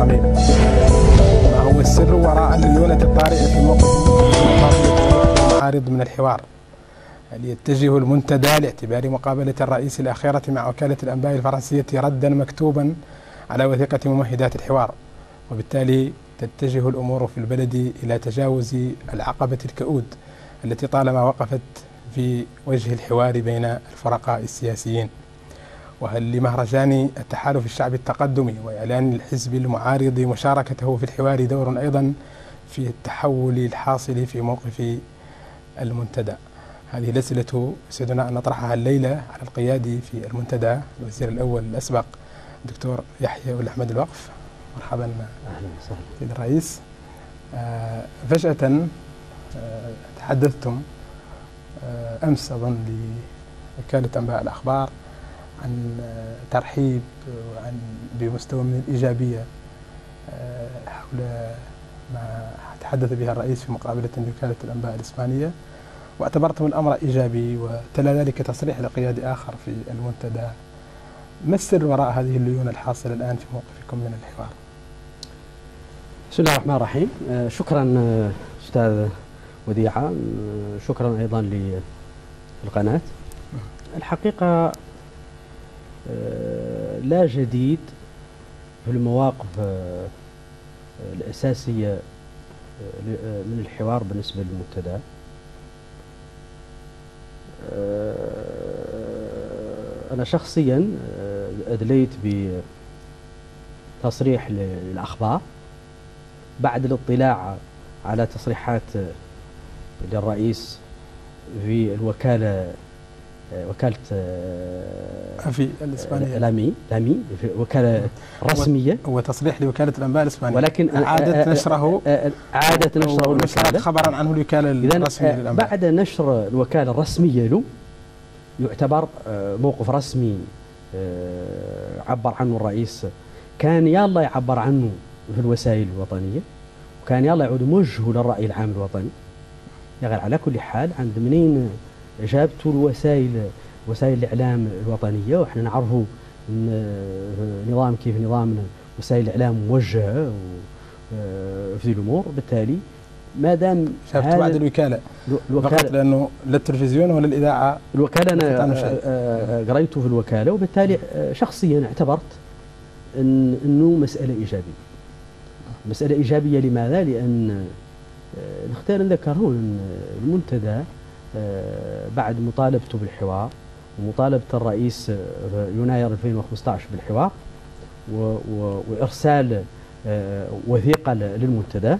الصميم. ما هو السر وراء الليونة الطارئة في موقف المعارض من الحوار؟ هل يتجه المنتدى لاعتبار مقابلة الرئيس الأخيرة مع وكالة الأنباء الفرنسية ردا مكتوبا على وثيقة ممهدات الحوار، وبالتالي تتجه الأمور في البلد إلى تجاوز العقبة الكؤود التي طالما وقفت في وجه الحوار بين الفرقاء السياسيين؟ وهل لمهرجان التحالف الشعبي التقدمي وإعلان الحزب المعارض مشاركته في الحوار دور أيضا في التحول الحاصل في موقف المنتدى؟ هذه الأسئلة سيدنا أن نطرحها الليلة على القيادي في المنتدى الوزير الأول الأسبق الدكتور يحيى ولد أحمد الوقف. مرحبا سيد الرئيس. فجأة تحدثتم أمس أظن لوكالة أنباء الأخبار عن ترحيب وعن بمستوى من الإيجابية حول ما تحدث بها الرئيس في مقابلة لوكالة الأنباء الإسبانية، واعتبرتم الأمر إيجابي، وتلا ذلك تصريح لقيادي آخر في المنتدى. ما السر وراء هذه الليونة الحاصلة الآن في موقفكم من الحوار؟ بسم الله الرحمن الرحيم. شكرا أستاذ وديعة، شكرا أيضا للقناة. الحقيقة لا جديد في المواقف الأساسية من الحوار بالنسبة للمنتدى. أنا شخصيا أدليت بتصريح للأخبار بعد الاطلاع على تصريحات للرئيس في الوكالة، وكالة في الإسبانية لامي في وكالة رسمية، هو تصريح لوكالة الأنباء الإسبانية، ولكن عادت نشره الوكالة خبرا عنه الوكالة الرسمية للأنباء. بعد نشر الوكالة الرسمية له يعتبر موقف رسمي عبر عنه الرئيس، كان يلا يعبر عنه في الوسائل الوطنية، وكان يلا يعود موجهه للرأي العام الوطني. يعني على كل حال عند منين جابته وسائل الإعلام الوطنية، وإحنا نعرفوا نظام كيف نظام وسائل الإعلام موجهة في الأمور. بالتالي ما دام شافت بعد الوكالة فقط، لأنه لا التلفزيون ولا الإذاعة، الوكالة أنا قريته في الوكالة، وبالتالي شخصيا اعتبرت أنه مسألة إيجابية. مسألة إيجابية لماذا؟ لأن نختار نذكر هون أن المنتدى بعد مطالبته بالحوار ومطالبة الرئيس في يناير 2015 بالحوار وإرسال وثيقة للمنتدى،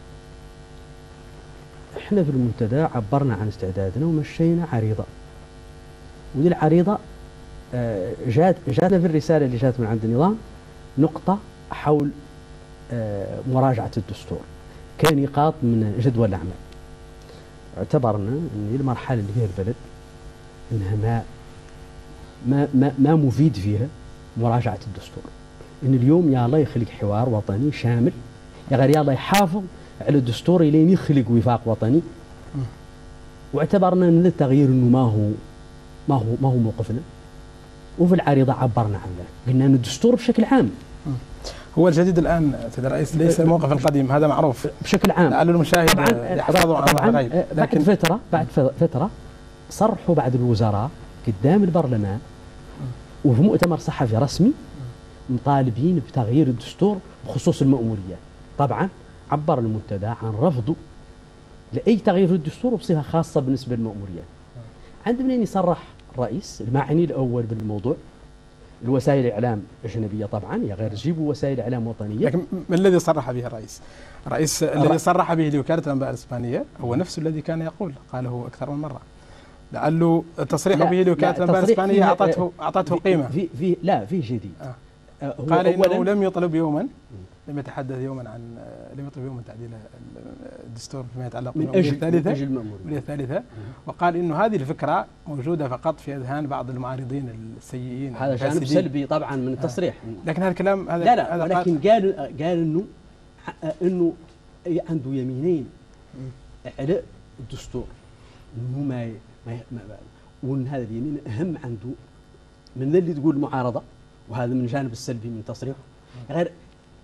احنا في المنتدى عبرنا عن استعدادنا ومشينا عريضة، ودي العريضة جاتنا في الرسالة اللي جات من عند النظام نقطة حول مراجعة الدستور كنقاط من جدول الأعمال. اعتبرنا أن المرحلة اللي فيها البلد أنها ما مفيد فيها مراجعة الدستور، أن اليوم يا الله يخلق حوار وطني شامل، يا غير يا الله يحافظ على الدستور لين يخلق وفاق وطني. واعتبرنا أن التغيير أنه ما هو موقفنا، وفي العريضة عبرنا عنه، قلنا أن الدستور بشكل عام هو الجديد الآن سيد الرئيس، ليس الموقف القديم، هذا معروف بشكل عام. لعل المشاهد يحفظوا عن الغيب. لكن بعد فترة صرحوا بعض الوزراء قدام البرلمان وفي مؤتمر صحفي رسمي مطالبين بتغيير الدستور بخصوص المأموريات. طبعا عبر المنتدى عن رفضه لأي تغيير في الدستور وبصفة خاصة بالنسبة للمأموريات. عند منين يصرح الرئيس المعني الأول بالموضوع؟ الوسائل الإعلام الأجنبية طبعا، يا غير جيبوا وسائل إعلام وطنية. لكن ما الذي صرح به الرئيس؟ الذي صرح به لوكالة الأنباء الإسبانية هو نفسه الذي كان يقول، قاله أكثر من مرة، لعله التصريح به لوكالة الأنباء الإسبانية أعطته قيمة. في جديد. قال إنه لم يطلب يوما، لم يتحدث يوما عن لم يطلب يوما تعديل الدستور فيما يتعلق بالمأمورية الثالثة، وقال إنه هذه الفكرة موجودة فقط في أذهان بعض المعارضين السيئين. هذا جانب سلبي طبعا من التصريح. لكن هذا الكلام لا ولكن قال إنه عنده يمينين على الدستور، إنه ما وإن هذا اليمين أهم عنده من اللي تقول المعارضة، وهذا من الجانب السلبي من تصريحه. غير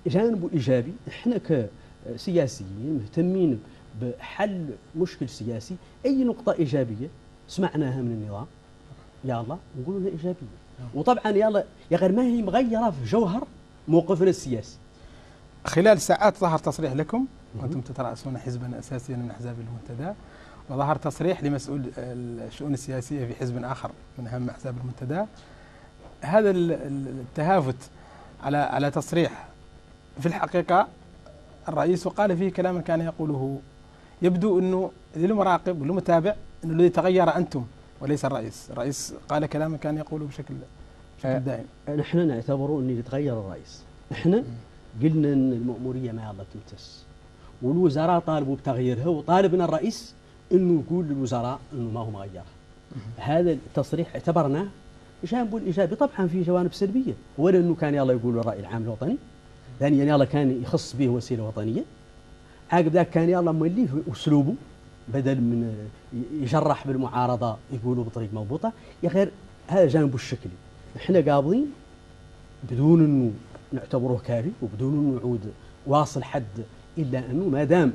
جانبه ايجابي، احنا كسياسيين مهتمين بحل مشكل سياسي، اي نقطه ايجابيه سمعناها من النظام يلا نقول انها ايجابيه، وطبعا يلا يا غير ما هي مغيره في جوهر موقفنا السياسي. خلال ساعات ظهر تصريح لكم وانتم تترأسون حزبا اساسيا من احزاب المنتدى، وظهر تصريح لمسؤول الشؤون السياسيه في حزب اخر من اهم احزاب المنتدى. هذا التهافت على تصريح في الحقيقه الرئيس وقال فيه كلاما كان يقوله، يبدو انه للمراقب والمتابع انه الذي تغير انتم وليس الرئيس. الرئيس قال كلاما كان يقوله بشكل دائم. نحن نعتبره انه يتغير الرئيس، احنا قلنا ان المأموريه ما يلا تمتس، والوزراء طالبوا بتغييرها، وطالبنا الرئيس انه يقول للوزراء انه ما هو مغيرها. هذا التصريح اعتبرناه جانبه الايجابي، طبعا في جوانب سلبيه، ولا انه كان يلا يقول الراي العام الوطني، ثانيا يلا كان يخص به وسيله وطنيه، عقب ذاك كان يلا موليه اسلوبه بدل من يجرح بالمعارضه يقولوا بطريقه مضبوطه، يا غير هذا جانبه الشكلي. احنا قابضين بدون انه نعتبره كافي وبدون انه يعود واصل حد، الا انه ما دام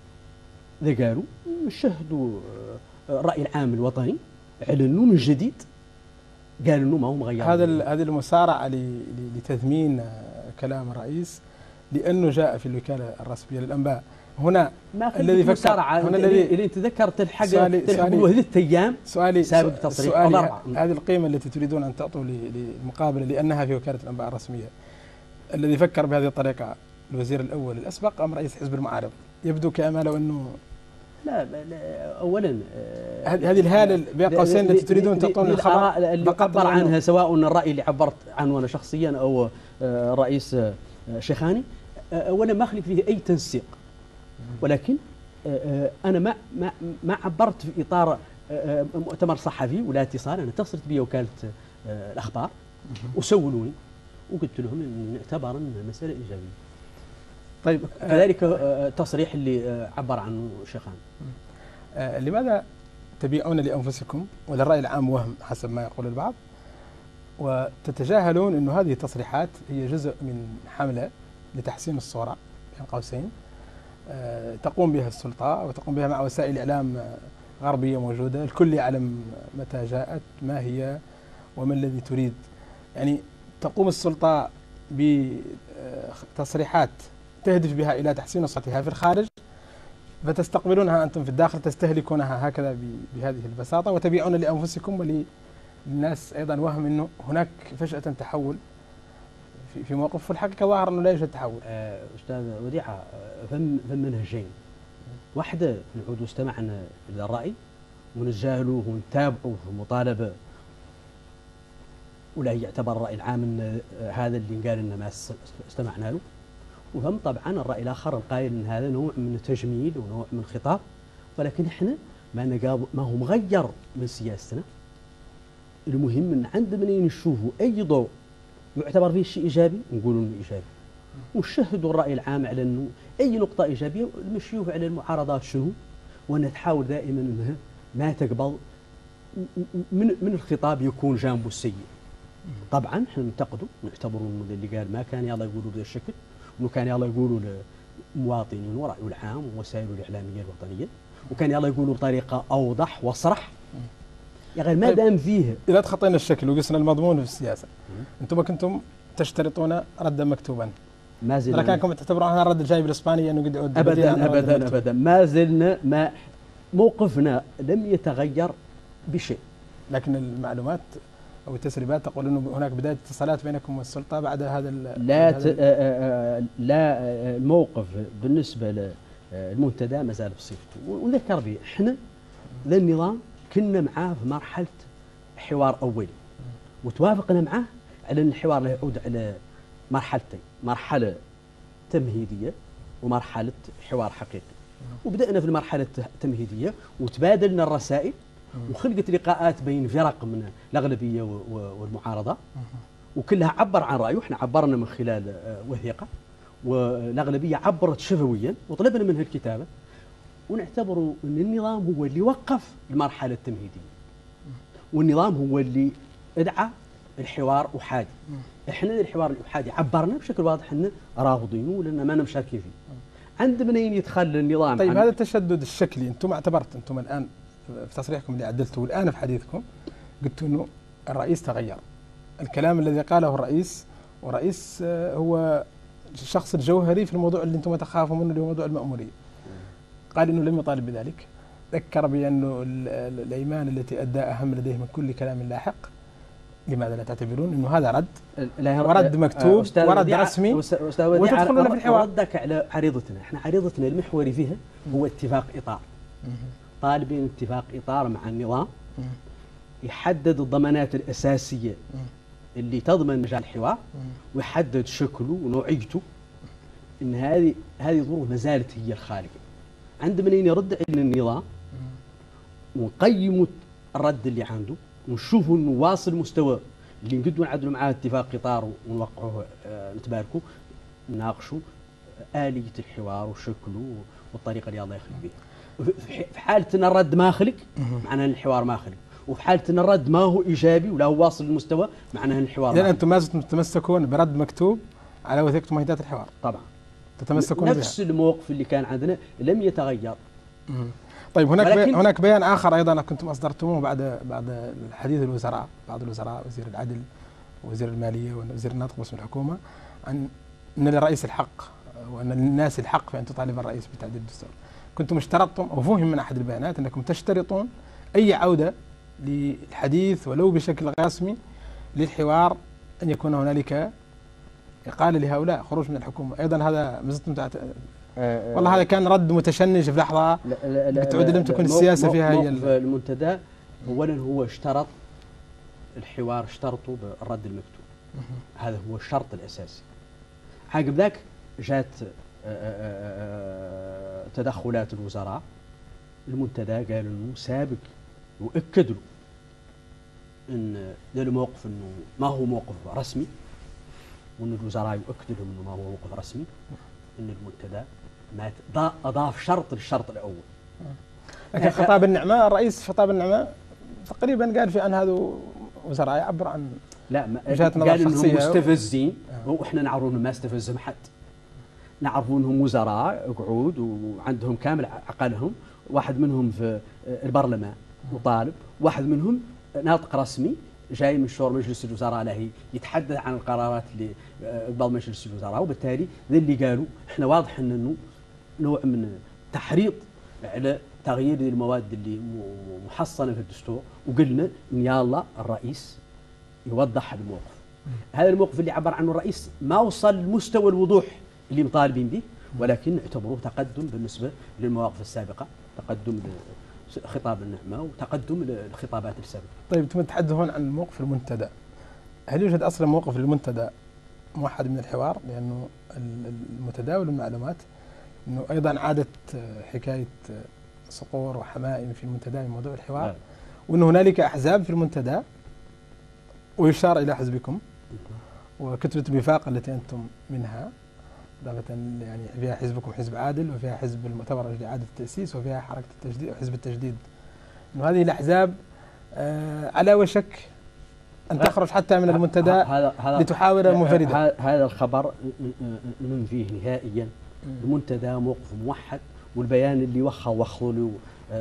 ذا قالوا شهدوا الراي العام الوطني اعلنوا من جديد، قالوا انه ما هو مغير. هذه المسارعه لتثمين كلام الرئيس لانه جاء في الوكاله الرسميه للانباء. هنا الذي فكر هنا اللي تذكرت تلحق هذه ايام سؤالي سابق تصريح هذه القيمه التي تريدون ان تعطوا للمقابله لانها في وكاله الانباء الرسميه، الذي فكر بهذه الطريقه الوزير الاول الاسبق ام رئيس حزب المعارض؟ يبدو كما لو انه لا اولا هذه الهاله بين قوسين التي تريدون تعطون الخبر اللي عبر عنها، سواء الراي اللي عبرت عنه انا شخصيا او الرئيس شيخاني، اولا ما اخلي فيه اي تنسيق، ولكن انا ما عبرت في اطار مؤتمر صحفي ولا اتصال، انا اتصلت بي وكاله الاخبار وسولوني وقلت لهم ان نعتبر ان المساله ايجابيه. طيب كذلك التصريح اللي عبر عنه شيخان. لماذا تبيعون لانفسكم وللراي العام وهم حسب ما يقول البعض، وتتجاهلون انه هذه التصريحات هي جزء من حمله لتحسين الصوره بين قوسين تقوم بها السلطه وتقوم بها مع وسائل اعلام غربيه موجوده، الكل يعلم متى جاءت ما هي وما الذي تريد. يعني تقوم السلطه بتصريحات تهدف بها إلى تحسين صورتها في الخارج، فتستقبلونها أنتم في الداخل تستهلكونها هكذا بهذه البساطة، وتبيعون لأنفسكم وللناس أيضا وهم أنه هناك فجأة تحول في موقف، في الحقيقة ظاهر أنه لا يوجد تحول. أستاذ وديعة، فم منهجين، واحدة نعود واستمعنا إلى الرأي ونتجاهلوه ونتابعوه في مطالبة ولا يعتبر الرأي العام أن هذا اللي قال أنه ما استمعنا له، وهم طبعا الرأي الآخر القائل أن هذا نوع من التجميل ونوع من الخطاب، ولكن احنا ما هو مغير من سياستنا. المهم أن عندما نشوفوا أي ضوء يعتبر فيه شيء إيجابي نقولوا أنه إيجابي، ونشهدوا الرأي العام على أنه أي نقطة إيجابية نمشيوه على المعارضات شنو، وأن تحاول دائما أنها ما تقبل من الخطاب يكون جانبه السيء. طبعا احنا ننتقده نعتبره انه اللي قال ما كان يلا يقولوا بهذا الشكل، انه كان يلا يقولوا للمواطنين ورأيه العام ووسائله الإعلامية الوطنية، وكان يلا يقولوا بطريقة أوضح وأصرح. يا غير ما دام فيه إذا تخطينا الشكل وقسنا المضمون في السياسة، أنتم كنتم تشترطون ردا مكتوبا، ما زلنا كانكم تعتبرون هذا الرد الجاي بالإسبانية أنه قد أبدا ما زلنا موقفنا لم يتغير بشيء. لكن المعلومات أو التسريبات تقول أنه هناك بداية اتصالات بينكم والسلطة بعد هذا لا الموقف بالنسبة للمنتدى ما زال بصفته، ونذكر به احنا ذا النظام كنا معاه في مرحلة حوار أولي، وتوافقنا معاه على أن الحوار لا يعود على مرحلتين، مرحلة تمهيدية ومرحلة حوار حقيقي. وبدأنا في المرحلة التمهيدية وتبادلنا الرسائل وخلقت لقاءات بين فرق من الأغلبية والمعارضة، وكلها عبر عن رأيه، احنا عبرنا من خلال وثيقة، والأغلبية عبرت شفويا وطلبنا منها الكتابة، ونعتبر أن النظام هو اللي وقف المرحلة التمهيدية، والنظام هو اللي ادعى الحوار وحادي. احنا الحوار الابحاثي عبرنا بشكل واضح ان رافضين ولان ما مشاركين فيه. عند منين يدخل النظام؟ طيب هذا التشدد الشكلي انتم اعتبرت انتم الان في تصريحكم اللي عدلتوه الان في حديثكم قلتوا انه الرئيس تغير. الكلام الذي قاله الرئيس، والرئيس هو الشخص الجوهري في الموضوع اللي انتم تخافوا منه اللي هو موضوع المأمورية. قال انه لم يطالب بذلك، ذكر بانه الايمان التي ادى اهم لديه من كل كلام لاحق. لماذا لا تعتبرون انه هذا رد ورد مكتوب ورد رسمي وتدخلون في الحوار؟ ردك على عريضتنا، احنا عريضتنا المحوري فيها هو اتفاق اطار، طالبين اتفاق اطار مع النظام يحدد الضمانات الاساسيه اللي تضمن مجال الحوار ويحدد شكله ونوعيته. ان هذه ظروف ما زالت هي الخالقه. عند منين يرد على النظام ونقيموا الرد اللي عنده ونشوفوا انه واصل مستوى اللي نقدروا نعدلوا معاه اتفاق اطار ونوقعوه، نتباركوا نناقشوا آلية الحوار وشكله والطريقه اللي الله يخلق بها. في حاله ان الرد ما خلق معناه ان الحوار ما خلق، وفي حاله ان الرد ما هو ايجابي ولا هو واصل للمستوى معناه ان الحوار لان انتم ما زلتم تتمسكون برد مكتوب على وثيقه مهدات الحوار. طبعا تتمسكون نفس بها. الموقف اللي كان عندنا لم يتغير. طيب هناك بيان اخر ايضا كنتم اصدرتموه بعد الحديث الوزراء، بعض الوزراء وزير العدل ووزير الماليه ووزير الناطق باسم الحكومه، عن ان للرئيس الحق وان للناس الحق في ان تطالب الرئيس بتعديل الدستور. كنتم اشترطتم او فهم من احد البيانات انكم تشترطون اي عوده للحديث ولو بشكل رسمي للحوار ان يكون هنالك اقاله لهؤلاء، خروج من الحكومه. ايضا هذا ما زلتم والله هذا كان رد متشنج في لحظه بتعود لم تكن السياسه فيها هي المنتدى. اولا هو اشترط الحوار، اشترطوا بالرد المكتوب، هذا هو الشرط الاساسي. عقب ذاك جات تدخلات الوزراء. المنتدى قال انه سابق واكد له ان ذا الموقف انه ما هو موقف رسمي، وان الوزراء يؤكدوا لهم انه ما هو موقف رسمي، ان المنتدى ما اضاف شرط للشرط الاول. لكن خطاب النعمه، الرئيس خطاب النعمه تقريبا قال في ان هذا وزراء يعبر عن وجهات نظر قال انهم مستفزين، واحنا نعرف انهم ما استفزهم حد، نعرف انهم وزراء قعود وعندهم كامل عقلهم، واحد منهم في البرلمان وطالب، واحد منهم ناطق رسمي جاي من شور مجلس الوزراء له يتحدث عن القرارات اللي قبل مجلس الوزراء. وبالتالي ذا اللي قالوا احنا واضح انه نوع من تحريض على تغيير المواد اللي محصنه في الدستور، وقلنا ان يا الله الرئيس يوضح الموقف. هذا الموقف اللي عبر عنه الرئيس ما وصل لمستوى الوضوح اللي مطالبين به، ولكن اعتبروه تقدم بالنسبه للمواقف السابقه، تقدم خطاب النعمه وتقدم للخطابات السابقه. طيب انتم تتحدثون عن موقف المنتدى، هل يوجد اصلا موقف للمنتدى موحد من الحوار؟ لانه المتداول المعلومات انه ايضا عادت حكايه صقور وحمائم في المنتدى من موضوع الحوار، وان هنالك احزاب في المنتدى ويشار الى حزبكم وكتله الوفاق التي انتم منها، إضافة يعني فيها حزبكم حزب عادل، وفيها حزب المؤتمر لإعادة التأسيس، وفيها حركة التجديد وحزب التجديد. إنه هذه الأحزاب على وشك أن تخرج حتى من المنتدى لتحاول منفردة. هذا الخبر ننفيه نهائيا. المنتدى موقف موحد، والبيان اللي وخوا له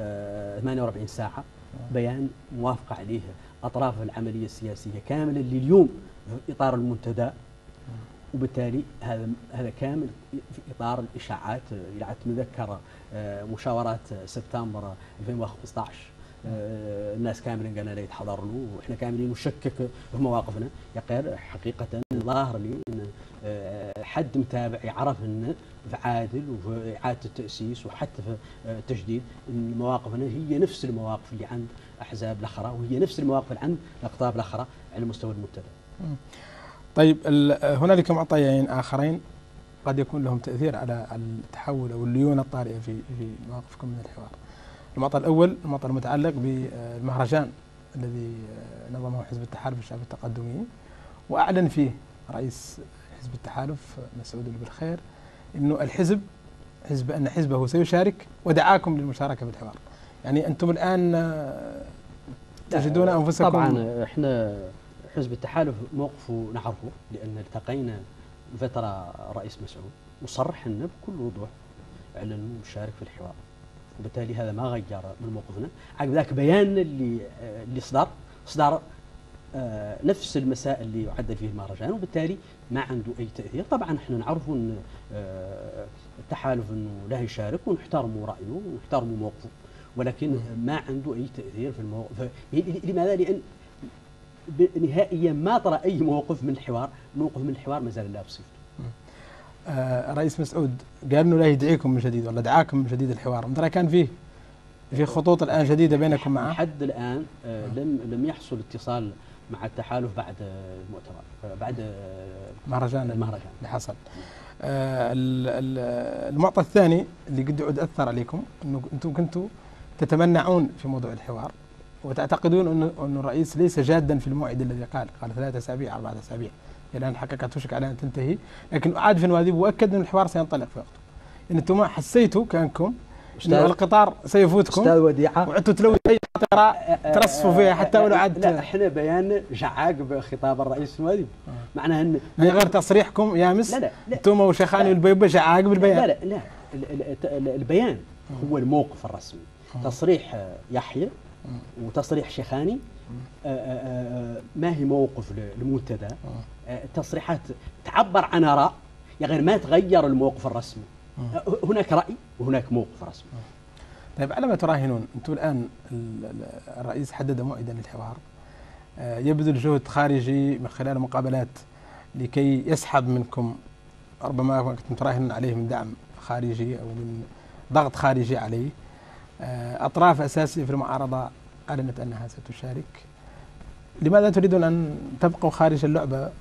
48 ساعة بيان موافقة عليه أطراف العملية السياسية كاملة اللي اليوم في إطار المنتدى. وبالتالي هذا كامل في اطار الاشاعات. اذا تتذكر مشاورات سبتمبر 2015 الناس كاملين قالنا لا يتحضر له، واحنا كاملين نشكك في مواقفنا. يقال حقيقه ظاهر لي ان حد متابع يعرف ان في عادل وفي اعاده التاسيس وحتى في التجديد ان مواقفنا هي نفس المواقف اللي عند احزاب الاخرى، وهي نفس المواقف اللي عند الاقطاب الاخرى على مستوى المنتدى. طيب هنالك معطيين آخرين قد يكون لهم تأثير على التحول أو الليونة الطارئة في مواقفكم من الحوار. المعطى الأول المعطى المتعلق بالمهرجان الذي نظمه حزب التحالف الشعبي التقدمي، وأعلن فيه رئيس حزب التحالف مسعود بالخير إنه أن حزبه سيشارك ودعاكم للمشاركة في الحوار. يعني أنتم الآن تجدون أنفسكم طبعا احنا حزب التحالف موقفه نعرفه، لأن التقينا فترة رئيس مسعود وصرح لنا بكل وضوح على أنه مشارك في الحوار، وبالتالي هذا ما غير من موقفنا. عقب ذاك بيان اللي صدر نفس المساء اللي يعدل فيه المهرجان، وبالتالي ما عنده أي تأثير. طبعا احنا نعرف أن التحالف أنه لا يشارك ونحترموا رأيه ونحترموا موقفه، ولكن ما عنده أي تأثير في الموقف. لماذا؟ لأن نهائيا ما طرأ أي موقف من الحوار، موقف من الحوار ما زال لا بصفته. رئيس مسعود قال انه لا يدعيكم من جديد ولا دعاكم من جديد الحوار، ترى كان في خطوط الان جديده بينكم معه؟ لحد الان لم يحصل اتصال مع التحالف بعد المؤتمر، بعد المهرجان اللي حصل. المعطى الثاني اللي قد يعود اثر عليكم انه انتم كنتوا تتمنعون في موضوع الحوار، وتعتقدون انه الرئيس ليس جادا في الموعد الذي قال 3 أسابيع 4 أسابيع، الان الحقيقه توشك على ان تنتهي، لكن اعاد في النوادي واكد ان الحوار سينطلق في وقته. ان انتم ما حسيتوا كانكم انه القطار سيفوتكم استاذ وديعه، وعدتوا تلوي اي قطره ترصفوا فيها حتى ولو عاد. لا احنا بيان جعاق بخطاب الرئيس في النوادي، معناها ان غير تصريحكم يامس. لا انتم وشيخاني والبيبه جعاق بالبيان. لا البيان هو الموقف الرسمي. تصريح يحيى وتصريح شيخاني ما هي موقف المنتدى، تصريحات تعبر عن آراء، غير ما تغير الموقف الرسمي. هناك رأي وهناك موقف رسمي. طيب على ما تراهنون انتم الآن؟ الرئيس حدد موعدا للحوار، يبذل جهد خارجي من خلال مقابلات لكي يسحب منكم ربما كنتم تراهنون عليه من دعم خارجي أو من ضغط خارجي عليه. أطراف أساسية في المعارضة أعلنت أنها ستشارك. لماذا تريدون أن تبقوا خارج اللعبة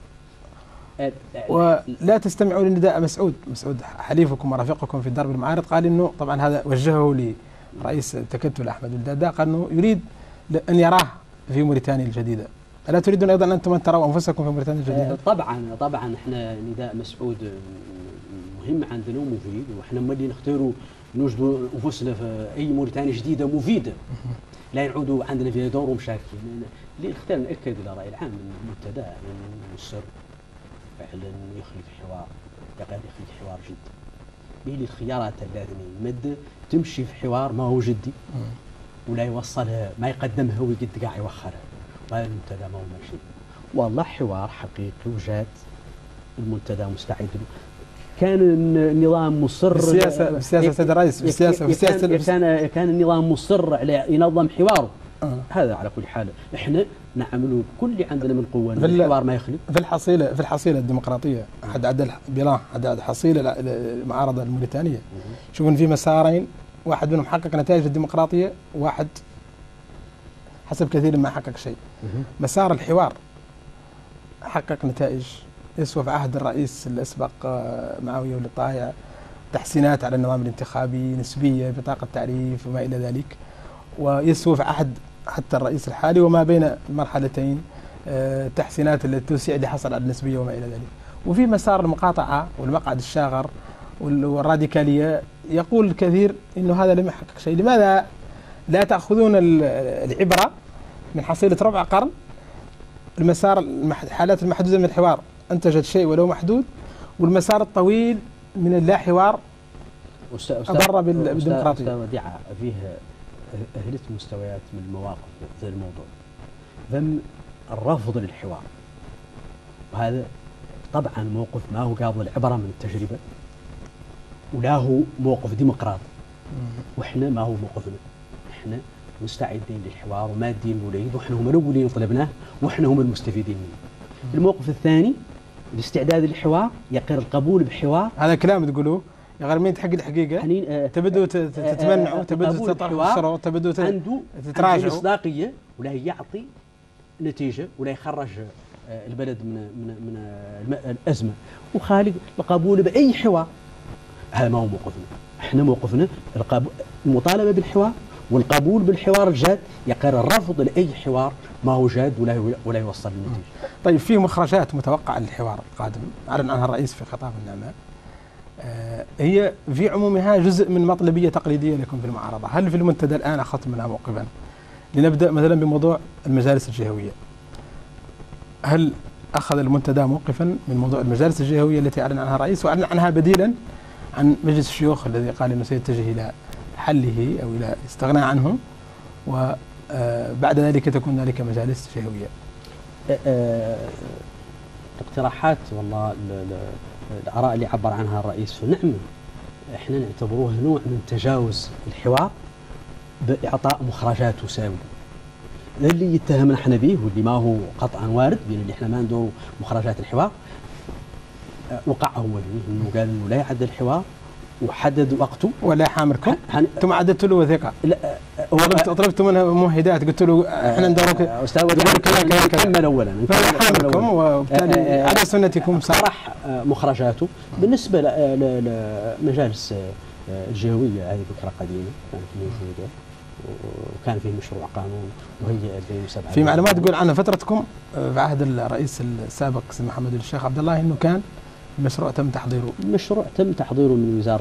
ولا تستمعوا لنداء مسعود حليفكم ورفيقكم في درب المعارض؟ قال إنه طبعا هذا وجهه لرئيس التكتل أحمد الداداء، قال إنه يريد أن يراه في موريتانيا الجديدة. ألا تريدون أيضا أنتم أن تروا أنفسكم في موريتانيا الجديدة؟ طبعا احنا نداء مسعود مهم عندنا ومفيد، واحنا ملي نختاروا نوجدوا انفسنا في اي موريتانيا جديده مفيده لا يعودوا عندنا فيها دور ومشاكل. اللي نختار ناكد للراي العام من المنتدى انه مصر فعلا يخلق حوار، يقال يخلق حوار جدي. به الخيارات اللازمه مد تمشي في حوار ما هو جدي ولا يوصلها ما يقدمها ويقد قاع يوخرها، وهذا المنتدى ما هو ماشي. والله حوار حقيقي وجاد المنتدى مستعد له. كان النظام مصر بالسياسة سيد الرئيس، كان النظام مصر على ينظم حواره. هذا على كل حال احنا نعملوا كل اللي عندنا من قوه ان الحوار ما يخلق. في الحصيله الديمقراطيه حد عدل بلان حد حصيله المعارضه الموريتانيه، شوفون في مسارين، واحد منهم حقق نتائج الديمقراطيه، واحد حسب كثير ما حقق شيء. مسار الحوار حقق نتائج يسوى في عهد الرئيس الأسبق معاوية ولي طايع، تحسينات على النظام الانتخابي نسبية بطاقة تعريف وما إلى ذلك، ويسوى في عهد حتى الرئيس الحالي وما بين المرحلتين تحسينات التوسيع اللي حصل على النسبية وما إلى ذلك. وفي مسار المقاطعة والمقعد الشاغر والراديكالية يقول الكثير إنه هذا لم يحقق شيء. لماذا لا تأخذون العبرة من حصيلة ربع قرن؟ المسار الحالات المحدودة من الحوار أنتجت شيء ولو محدود، والمسار الطويل من اللا حوار أضر بالديمقراطية. أستاذ وديعة فيه أهلت مستويات من المواقف في الموضوع. ذم الرفض للحوار، وهذا طبعا موقف ما هو قابل العبرة من التجربة ولا هو موقف ديمقراطي، وإحنا ما هو موقفنا. إحنا مستعدين للحوار ومادين وليد، وإحنا هم الأولين طلبناه وإحنا هم المستفيدين منه. الموقف الثاني الاستعداد للحوار، يقر القبول بحوار. هذا كلام تقولوه يا غير مين تحقق الحقيقه؟ تبدوا تتمنعوا، تبدوا تطرحوا الشروط، تبدوا تتراجعوا. عنده مصداقيه ولا يعطي نتيجه ولا يخرج البلد من الازمه، وخالق القبول باي حوار. هذا ما هو موقفنا. احنا موقفنا المطالبه بالحوار والقبول بالحوار الجاد، يقر الرفض لاي حوار ما هو جاد ولا يوصل للنتيجه. طيب في مخرجات متوقعه للحوار القادم اعلن عنها الرئيس في خطاب النعماء، هي في عمومها جزء من مطلبيه تقليديه لكم في المعارضه. هل في المنتدى الان اخذتم منها موقفا؟ لنبدا مثلا بموضوع المجالس الجهويه. هل أخذ المنتدى موقفا من موضوع المجالس الجهوية التي أعلن عنها الرئيس، وأعلن عنها بديلا عن مجلس الشيوخ الذي قال أنه سيتجه إلى حله أو إلى الاستغناء عنه، وبعد ذلك تكون هنالك مجالس جهوية؟ الاقتراحات والله الآراء اللي عبر عنها الرئيس نعم احنا نعتبروها نوع من تجاوز الحوار بإعطاء مخرجات تساوي. اللي يتهمنا احنا به واللي ما هو قطعا وارد بين اللي احنا ما ندور مخرجات الحوار، وقع هو فيه انه قال انه لا يعد الحوار وحدد وقته ولا يحامركم. انتم عددتوا له وثيقه؟ لا طلبتوا منه ممهدات، قلت له احنا ندورك استاذ كمل اولا فيحامركم، وبالتالي على سنتكم صرح مخرجاته. بالنسبه لمجالس الجهويه هذه فكره قديمه كانت موجوده وكان فيه مشروع قانون وهي 2007. في معلومات تقول عنها فترتكم في عهد الرئيس السابق سيد محمد الشيخ عبد الله انه كان المشروع تم تحضيره. مشروع تم تحضيره من وزاره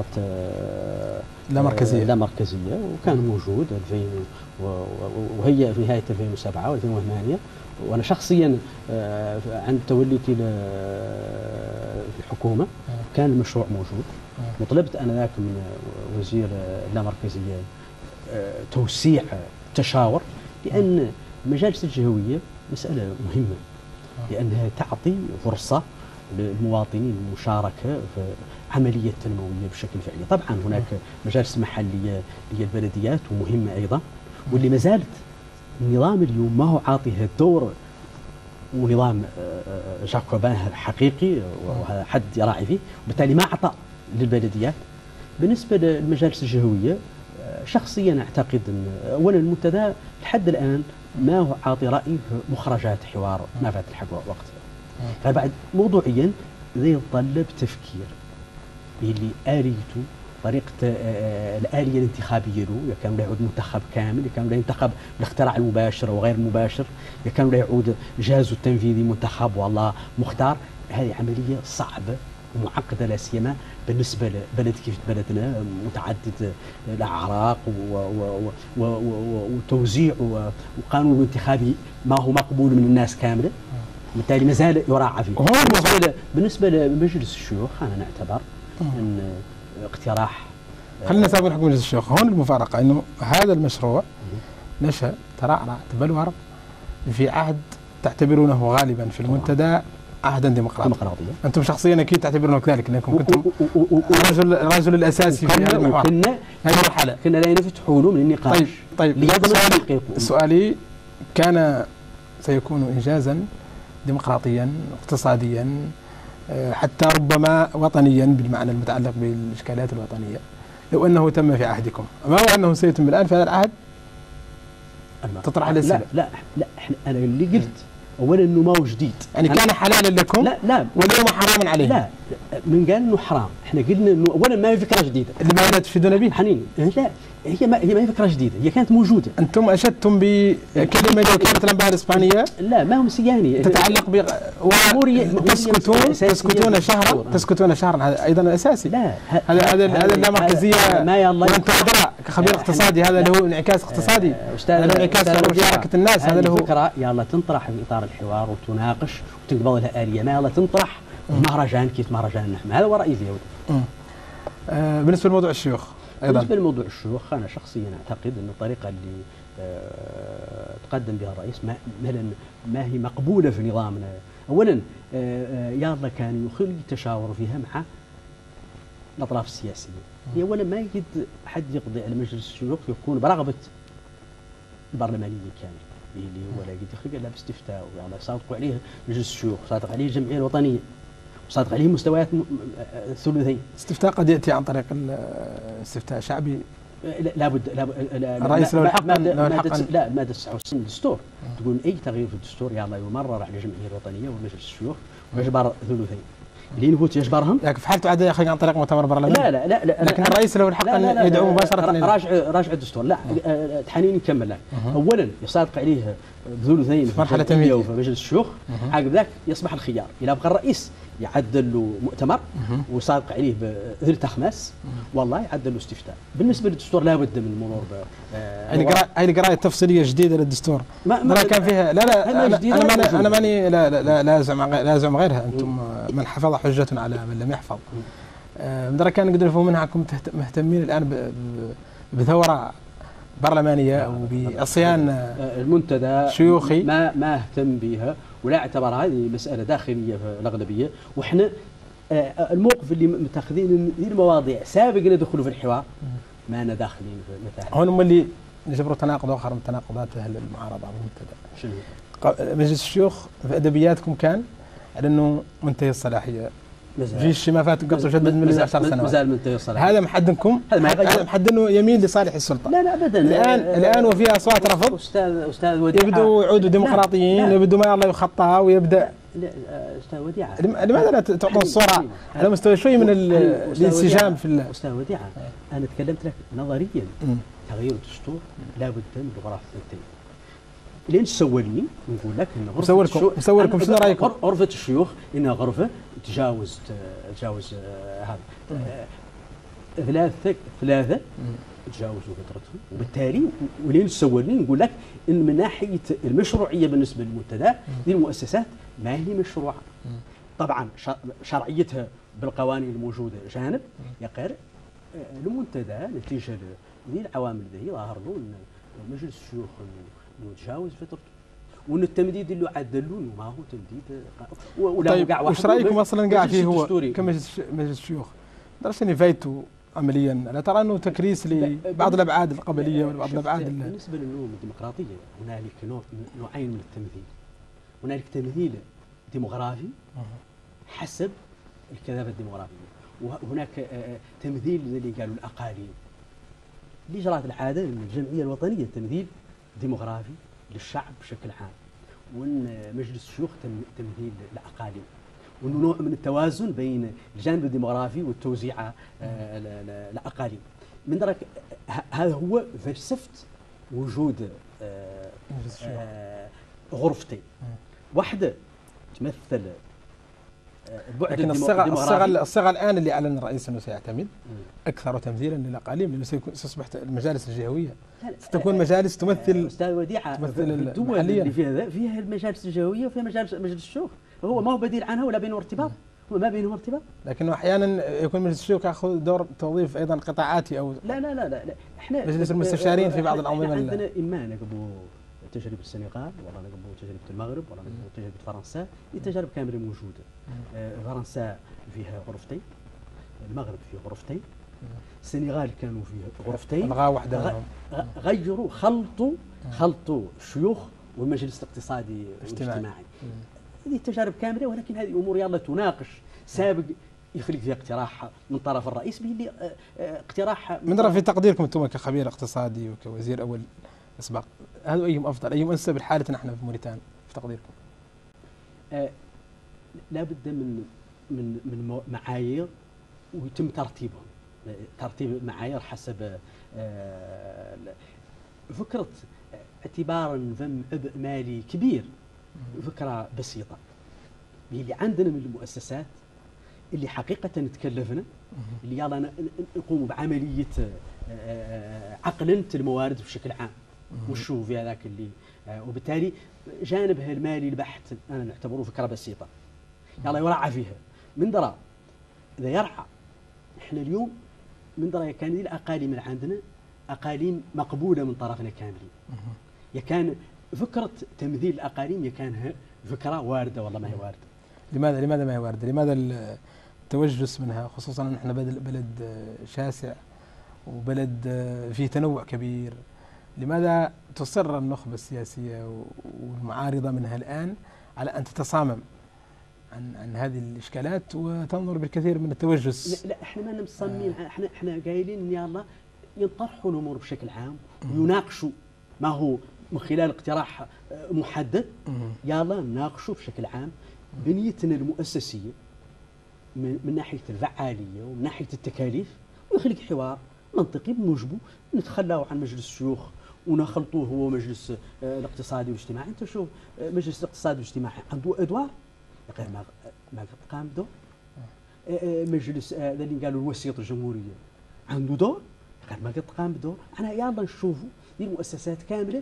لا مركزيه وكان موجود 2000 وهي في نهايه 2007 و2008. وانا شخصيا عند توليتي في الحكومه كان المشروع موجود، وطلبت انا ذاك من وزير اللامركزيه توسيع تشاور، لأن المجالس الجهوية مسألة مهمة لأنها تعطي فرصة للمواطنين المشاركة في عملية تنموية بشكل فعلي. طبعا هناك مجالس محلية هي البلديات ومهمة أيضا، واللي ما زالت النظام اليوم ما هو عاطيها الدور، ونظام جاكوبان حقيقي وهذا حد يراعي فيه، وبالتالي ما أعطى للبلديات. بالنسبة للمجالس الجهوية شخصيا اعتقد ان اولا المنتدى لحد الان ما هو عاطي راي في مخرجات حوار ما فات الحق وقت. فبعد موضوعيا ذي يتطلب تفكير اللي اليته طريقه الاليه الانتخابيه له، كان لا يعود منتخب كامل، كان لا ينتخب بالاختراع المباشر وغير المباشر، كان لا يعود جهازه التنفيذي منتخب والله مختار. هذه عمليه صعبه ومعقده لا سيما بالنسبه لبلد كيف بلدنا متعدد الاعراق وتوزيع وقانون انتخابي ما هو مقبول من الناس كامله، وبالتالي ما زال يراعى فيه. بالنسبه لمجلس الشيوخ انا نعتبر ان اقتراح خلينا نسابق حكم مجلس الشيوخ. هون المفارقه انه هذا المشروع نشا ترعرع تبلور في عهد تعتبرونه غالبا في المنتدى عهدا ديمقراطيا. انتم شخصيا اكيد تعتبرونه كذلك، انكم كنتم الرجل الاساسي في هذا المحور. هذه المرحله كنا لا نفتحوا له من النقاش. طيب سؤالي كان سيكون انجازا ديمقراطيا اقتصاديا حتى ربما وطنيا بالمعنى المتعلق بالاشكاليات الوطنيه لو انه تم في عهدكم. ما هو انه سيتم الان في هذا العهد؟ تطرح الاسئله. لا انا اللي قلت اولا انه ما هو جديد، يعني كان حلالا لكم لا واليوم حراما عليه. لا من قال انه حرام، احنا قلنا انه اولا ما هي فكره جديده اللي ما تفيدون به حنين. لا هي ما هي فكره جديده، هي كانت موجوده. انتم اشدتم بكلمه كانت الانباء الاسبانيه لا ما هو مسياني تتعلق ب تسكتون شهرا هذا ايضا اساسي. لا هذا اللامركزيه وانت ادرى كخبير اقتصادي، هذا له انعكاس اقتصادي، هذا انعكاس على مشاركه الناس. هذا له فكره يلا تنطرح في اطار الحوار وتناقش وتقبض لها اليه، ما يلا تنطرح مهرجان كيف مهرجان النحو. هذا هو رايي في بالنسبه لموضوع الشيوخ ايضا. بالنسبه لموضوع الشيوخ انا شخصيا اعتقد ان الطريقه اللي تقدم بها الرئيس ما هي مقبوله في نظامنا. اولا يلا كان يخل يتشاور فيها مع الاطراف السياسيه. هي اولا ما يجد حد يقضي على مجلس الشيوخ يكون برغبه البرلمانيه كامله اللي هو لا يجد يخرج الا باستفتاء، ويلا صادقوا عليه مجلس الشيوخ، صادق عليه الجمعيه الوطنيه، وصادق عليه مستويات ثلثين. استفتاء قد ياتي عن طريق الاستفتاء شعبي. لابد الرئيس له الحق لا ماده 69 الدستور تقول اي تغيير في الدستور يلا يمرر على الجمعيه الوطنيه ومجلس الشيوخ ويجبر ثلثين. اللي نفوت يجبرهم لكن في حالته عاد يخرج عن طريق مؤتمر برلماني. لا لكن الرئيس له الحق ان يدعو مباشره. راجع الدستور. لا تحنين نكمل لك. اولا يصادق عليه بثلثين في مرحله تمهيديه وفي مجلس الشيوخ، عقب ذاك يصبح الخيار. اذا بقى الرئيس يعدل له مؤتمر وسابق عليه بثلث خماس، والله يعدل له استفتاء. بالنسبه للدستور لابد من المرور هاي القرايه التفصيليه جديده للدستور. ما كان فيها انا ماني لازم غيرها. انتم من حفظ حجه على من لم يحفظ. مدرك كان نقدر نفهم منها انكم مهتمين الان بثوره برلمانيه او بعصيان المنتدى شيوخي ما اهتم بها ولا اعتبر هذه مساله داخليه في الاغلبيه. واحنا الموقف اللي متاخذين هذه المواضيع سابق ندخلوا في الحوار ما أنا داخلين في مثلا. هون هم اللي يجبروا تناقض اخر من تناقضات اهل المعارضه والمنتدى. شنو؟ مجلس الشيوخ في ادبياتكم كان على انه منتهي الصلاحيه. في شيء ما فات قبل شدد من 10 سنوات. مازال منتهي الصلاحيه. هذا محدكم، هذا محد انه يميل لصالح السلطه. لا ابدا. الان وفي اصوات رفض. استاذ وديعه يبدوا يعودوا ديمقراطيين، يبدوا ما الله يخطاها ويبدا. لا استاذ وديعه، لماذا لا تعطون الصوره على مستوى شوي من الانسجام في استاذ وديعه؟ انا تكلمت لك نظريا تغيير الدستور لابد من غرفه الثنتين. لين تسولني نقول لك ان مسوركم شنو رايكم؟ غرفه الشيوخ انها غرفه تجاوز هذا ثلاثه تجاوزوا فترتهم، وبالتالي ولين تسولني نقول لك ان من ناحيه المشروعيه بالنسبه للمنتدى دي المؤسسات ما هي مشروعه. طبعا شرعيتها بالقوانين الموجوده جانب يقر المنتدى نتيجه لذي العوامل اللي ظاهر له ان مجلس الشيوخ انه تجاوز فترته، وان التمديد اللي عدلوه ما هو تمديد ولا طيب قاع واحد. وش رايكم اصلا قاع فيه هو كمجلس الشيوخ؟ درست نفايته عمليا، لا ترى انه تكريس لبعض الابعاد القبليه وبعض الابعاد بالنسبه للنظم الديمقراطيه هنالك نوعين من التمثيل. هنالك تمثيل ديموغرافي حسب الكثافه الديموغرافيه، وهناك تمثيل اللي قالوا الاقاليم. اللي جرت العاده ان الجمعيه الوطنيه تمثيل ديموغرافي للشعب بشكل عام، وان مجلس الشيوخ تمثيل الاقاليم، وانه نوع من التوازن بين الجانب الديموغرافي والتوزيع الاقاليم. من درك هذا هو فلسفه وجود غرفتين، واحده تمثل البعد لكن الصيغه الان اللي اعلن الرئيس انه سيعتمد اكثر تمثيلا للاقاليم، لانه سيصبح المجالس الجهويه ستكون مجالس تمثل. استاذ وديعه الدول اللي فيها المجالس الجهويه وفيها مجلس الشيوخ، هو ما هو بديل عنها ولا بينه ارتباط، هو ما بينهم ارتباط. لكنه احيانا يكون مجلس الشيوخ ياخذ دور توظيف ايضا قطاعاتي او لا احنا مجلس المستشارين في بعض الانظمه. عندنا اما نقبوا تجربه السنغال، ولا نقبوا تجربه المغرب، ولا نقبوا تجربه فرنسا. التجارب كامله موجوده. فرنسا فيها غرفتين، المغرب فيه غرفتين، السنغال كانوا فيه غرفتين، الغاء واحده غيروا خلطوا الشيوخ والمجلس الاقتصادي والاجتماعي. هذه تجارب كامله، ولكن هذه امور يلا تناقش. سابق يخلق فيها اقتراح من طرف الرئيس به اقتراح من رأي في تقديركم انتم كخبير اقتصادي وكوزير اول اسبق، هذا ايهم افضل، ايهم انسب لحالتنا احنا في موريتانيا في تقديركم؟ لا بد من معايير ويتم ترتيبهم، ترتيب المعايير حسب فكره اعتبارا ذم عبء مالي كبير. فكره بسيطه اللي عندنا من المؤسسات اللي حقيقه تكلفنا، اللي يلا نقوم بعمليه عقلنه الموارد بشكل عام ونشوف في هذاك اللي وبالتالي جانبها المالي البحت انا نعتبره فكره بسيطه يلا يرعى فيها. من درى اذا يرعى احنا اليوم من درى كان ذي الاقاليم اللي عندنا اقاليم مقبوله من طرفنا كاملين. كان فكره تمثيل الاقاليم كان فكره وارده والله ما هي وارده. لماذا ما هي وارده؟ لماذا التوجس منها، خصوصا ان احنا بلد شاسع وبلد فيه تنوع كبير؟ لماذا تصر النخبه السياسيه والمعارضه منها الان على ان تتصامم عن هذه الاشكالات وتنظر بالكثير من التوجس؟ لا احنا ما مصممين، احنا قايلين ان يلا ينطرحوا الامور بشكل عام ويناقشوا ما هو من خلال اقتراح محدد. يلا نناقشوا بشكل عام بنيتنا المؤسسيه من ناحيه الفعاليه ومن ناحيه التكاليف، ونخلق حوار منطقي بموجبه نتخلاوا عن مجلس الشيوخ ونخلطوه هو مجلس الاقتصادي والاجتماعي. انت شوف مجلس الاقتصادي والاجتماعي عنده ادوار غير ما قام دور مجلس هذا اللي قالوا الوسيط الجمهوريه عنده دور غير ما قام بدور. انا يلا نشوفوا المؤسسات كامله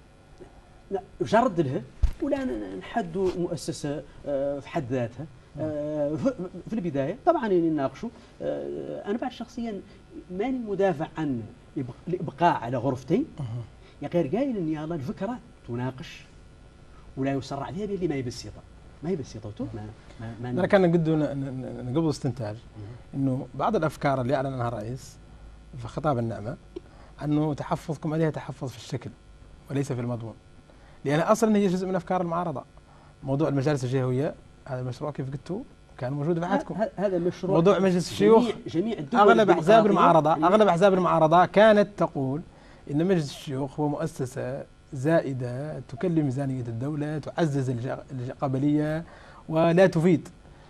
جرد لها ولا نحدوا مؤسسه في حد ذاتها في البدايه. طبعا نناقشوا. انا بعد شخصيا ماني مدافع عن الابقاء على غرفتين، يا غير قايل ان يلا الفكره تناقش ولا يصر عليها اللي ما هي بسيطه، ما هي بسيطه ما انا كان قبل استنتاج انه بعض الافكار اللي اعلن عنها الرئيس في خطاب النعمه انه تحفظكم عليها تحفظ في الشكل وليس في المضمون، لان اصلا هي جزء من افكار المعارضه. موضوع المجالس الجهويه هذا المشروع كيف قلتوا كان موجود في عهدكم. هذا مشروع موضوع مجلس الشيوخ جميع الدول اغلب احزاب المعارضه كانت تقول ان مجلس الشيوخ هو مؤسسه زائده تكلم ميزانيه الدوله، تعزز القبليه ولا تفيد.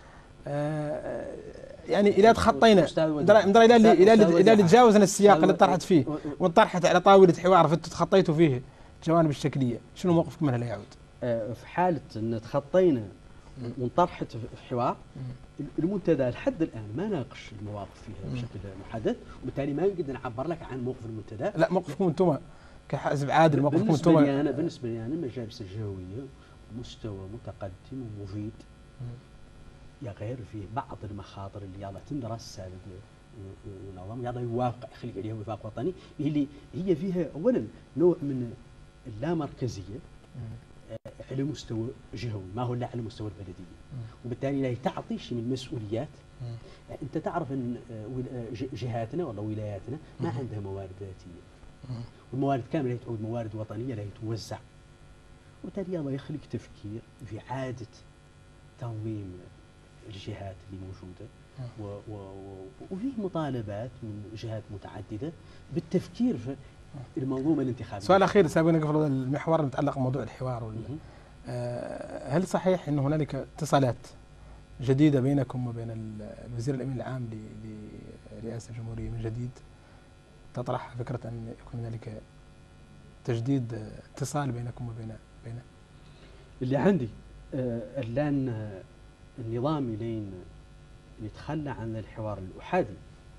يعني الى تخطينا الى تجاوزنا السياق اللي طرحت فيه وانطرحت على طاوله حوار فانتم تخطيتوا فيه الجوانب الشكليه، شنو موقفكم منها لا يعود؟ في حاله ان تخطينا وانطرحت في حوار، المنتدى لحد الان ما ناقش المواقف فيها بشكل محدد، وبالتالي ما نقدر نعبر لك عن موقف المنتدى. لا موقفكم انتم كحزب عادل، موقفكم انتم. بالنسبه لي انا المجالس الجهويه مستوى متقدم ومفيد، يا غير فيه بعض المخاطر اللي يلا تندرس هذا النظام يلا يوافق يخلق عليها وفاق وطني، اللي هي فيها اولا نوع من اللامركزيه على مستوى جهوي، ما هو لا على مستوى البلديه، وبالتالي لا تعطي شيء من المسؤوليات. انت تعرف ان جهاتنا ولا ولاياتنا ما عندها موارد ذاتيه، والموارد كامله تعود موارد وطنيه لا توزع، وبالتالي الله يخلق تفكير في اعاده تنظيم الجهات اللي موجوده، وفيه مطالبات من جهات متعدده بالتفكير في المنظومه الانتخابيه. سؤال اخير سابقنا قبل المحور المتعلق بموضوع الحوار هل صحيح ان هنالك اتصالات جديده بينكم وبين الوزير الامين العام لرئاسه الجمهوريه من جديد تطرح فكره ان يكون هنالك تجديد اتصال بينكم وبين اللي عندي الان النظام لين يتخلى عن الحوار الأحادي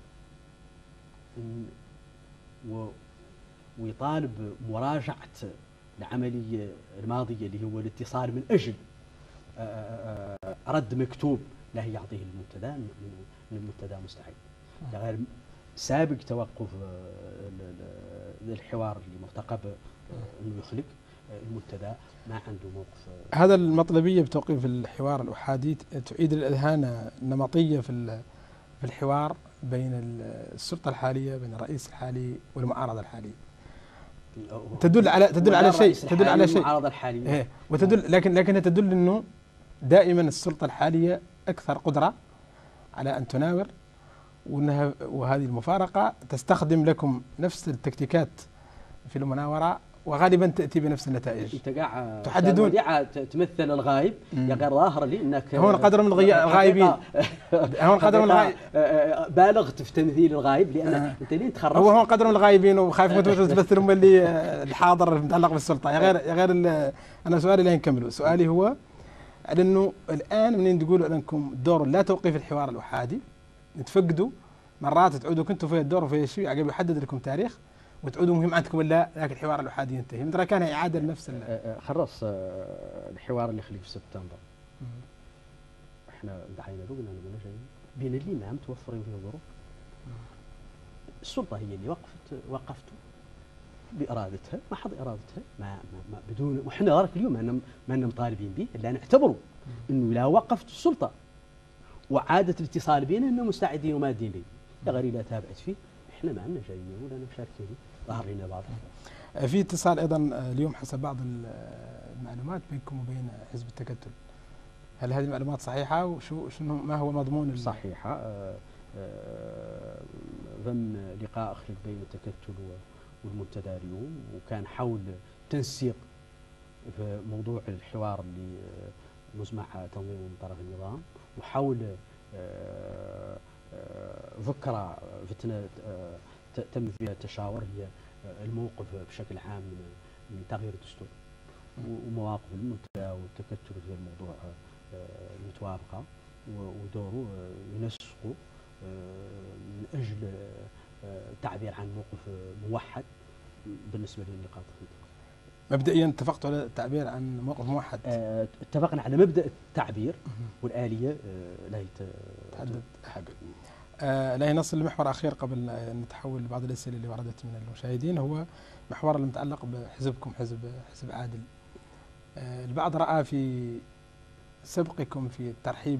ويطالب مراجعة العملية الماضية اللي هو الاتصال من أجل رد مكتوب لا يعطيه المنتدى، المنتدى مستعد. غير سابق توقف الحوار اللي مرتقب انه يخلق المنتدى ما عنده موقف. هذا المطلبيه بتوقيف الحوار الاحادي تعيد الاذهان النمطيه في الحوار بين السلطه الحاليه، بين الرئيس الحالي والمعارضه الحاليه. تدل على شيء المعارضه الحاليه وتدل لكنها تدل انه دائما السلطه الحاليه اكثر قدره على ان تناور، وهذه المفارقه تستخدم لكم نفس التكتيكات في المناوره وغالبا تاتي بنفس النتائج. انت قاعد تحددون تمثل الغايب، يا غير ظاهر لي انك هون قدر من الغايبين هون قدر من الغايب بالغت في تمثيل الغايب، لان انت ليه تخرف هو هون قدر من الغايبين وخايف تمثلهم اللي الحاضر المتعلق بالسلطه. يا غير انا سؤالي لا نكمله. سؤالي هو على انه الان منين تقولوا انكم دور لا توقيف الحوار الاحادي نتفقدوا مرات تعودوا كنتوا في الدور وفي شيء عقب يحدد لكم تاريخ وتعودوا مهم عندكم ولا لكن الحوار الاحادي ينتهي ترى كان اعاده لنفس خلص الحوار اللي خليه في سبتمبر احنا دعينا له قلنا جايين بين اللي نعم توفرين فيه الظروف. السلطه هي اللي وقفته بارادتها، محض ارادتها، ما بدون، وحنا ذاك اليوم ما مطالبين به الا نعتبروا انه لا وقفت السلطه وعاده الاتصال بيننا انه مستعدين ومادين لي. يا غير لا تابعت فيه احنا ما عندنا جايين ولا مشاركين، ظهر لنا بعض. في اتصال ايضا اليوم حسب بعض المعلومات بينكم وبين حزب التكتل، هل هذه المعلومات صحيحه وشنو ما هو مضمون صحيحه؟ ضمن لقاء اخر بين التكتل والمنتدى اليوم، وكان حول تنسيق في موضوع الحوار اللي مزمع تنظيمه من طرف النظام، وحول ذكرى فتنة تم فيها التشاور هي الموقف بشكل عام من تغيير الدستور ومواقف المنتدى والتكتل في الموضوع متوافقة ودوروا ينسقوا من أجل التعبير عن موقف موحد بالنسبة للنقاط. مبدئيا اتفقتوا على التعبير عن موقف موحد؟ اتفقنا على مبدأ التعبير والآلية لا تحدد. لا نصل لمحور أخير قبل أن نتحول لبعض الأسئلة اللي وردت من المشاهدين، هو محور المتعلق بحزبكم، حزب عادل. البعض رأى في سبقكم في الترحيب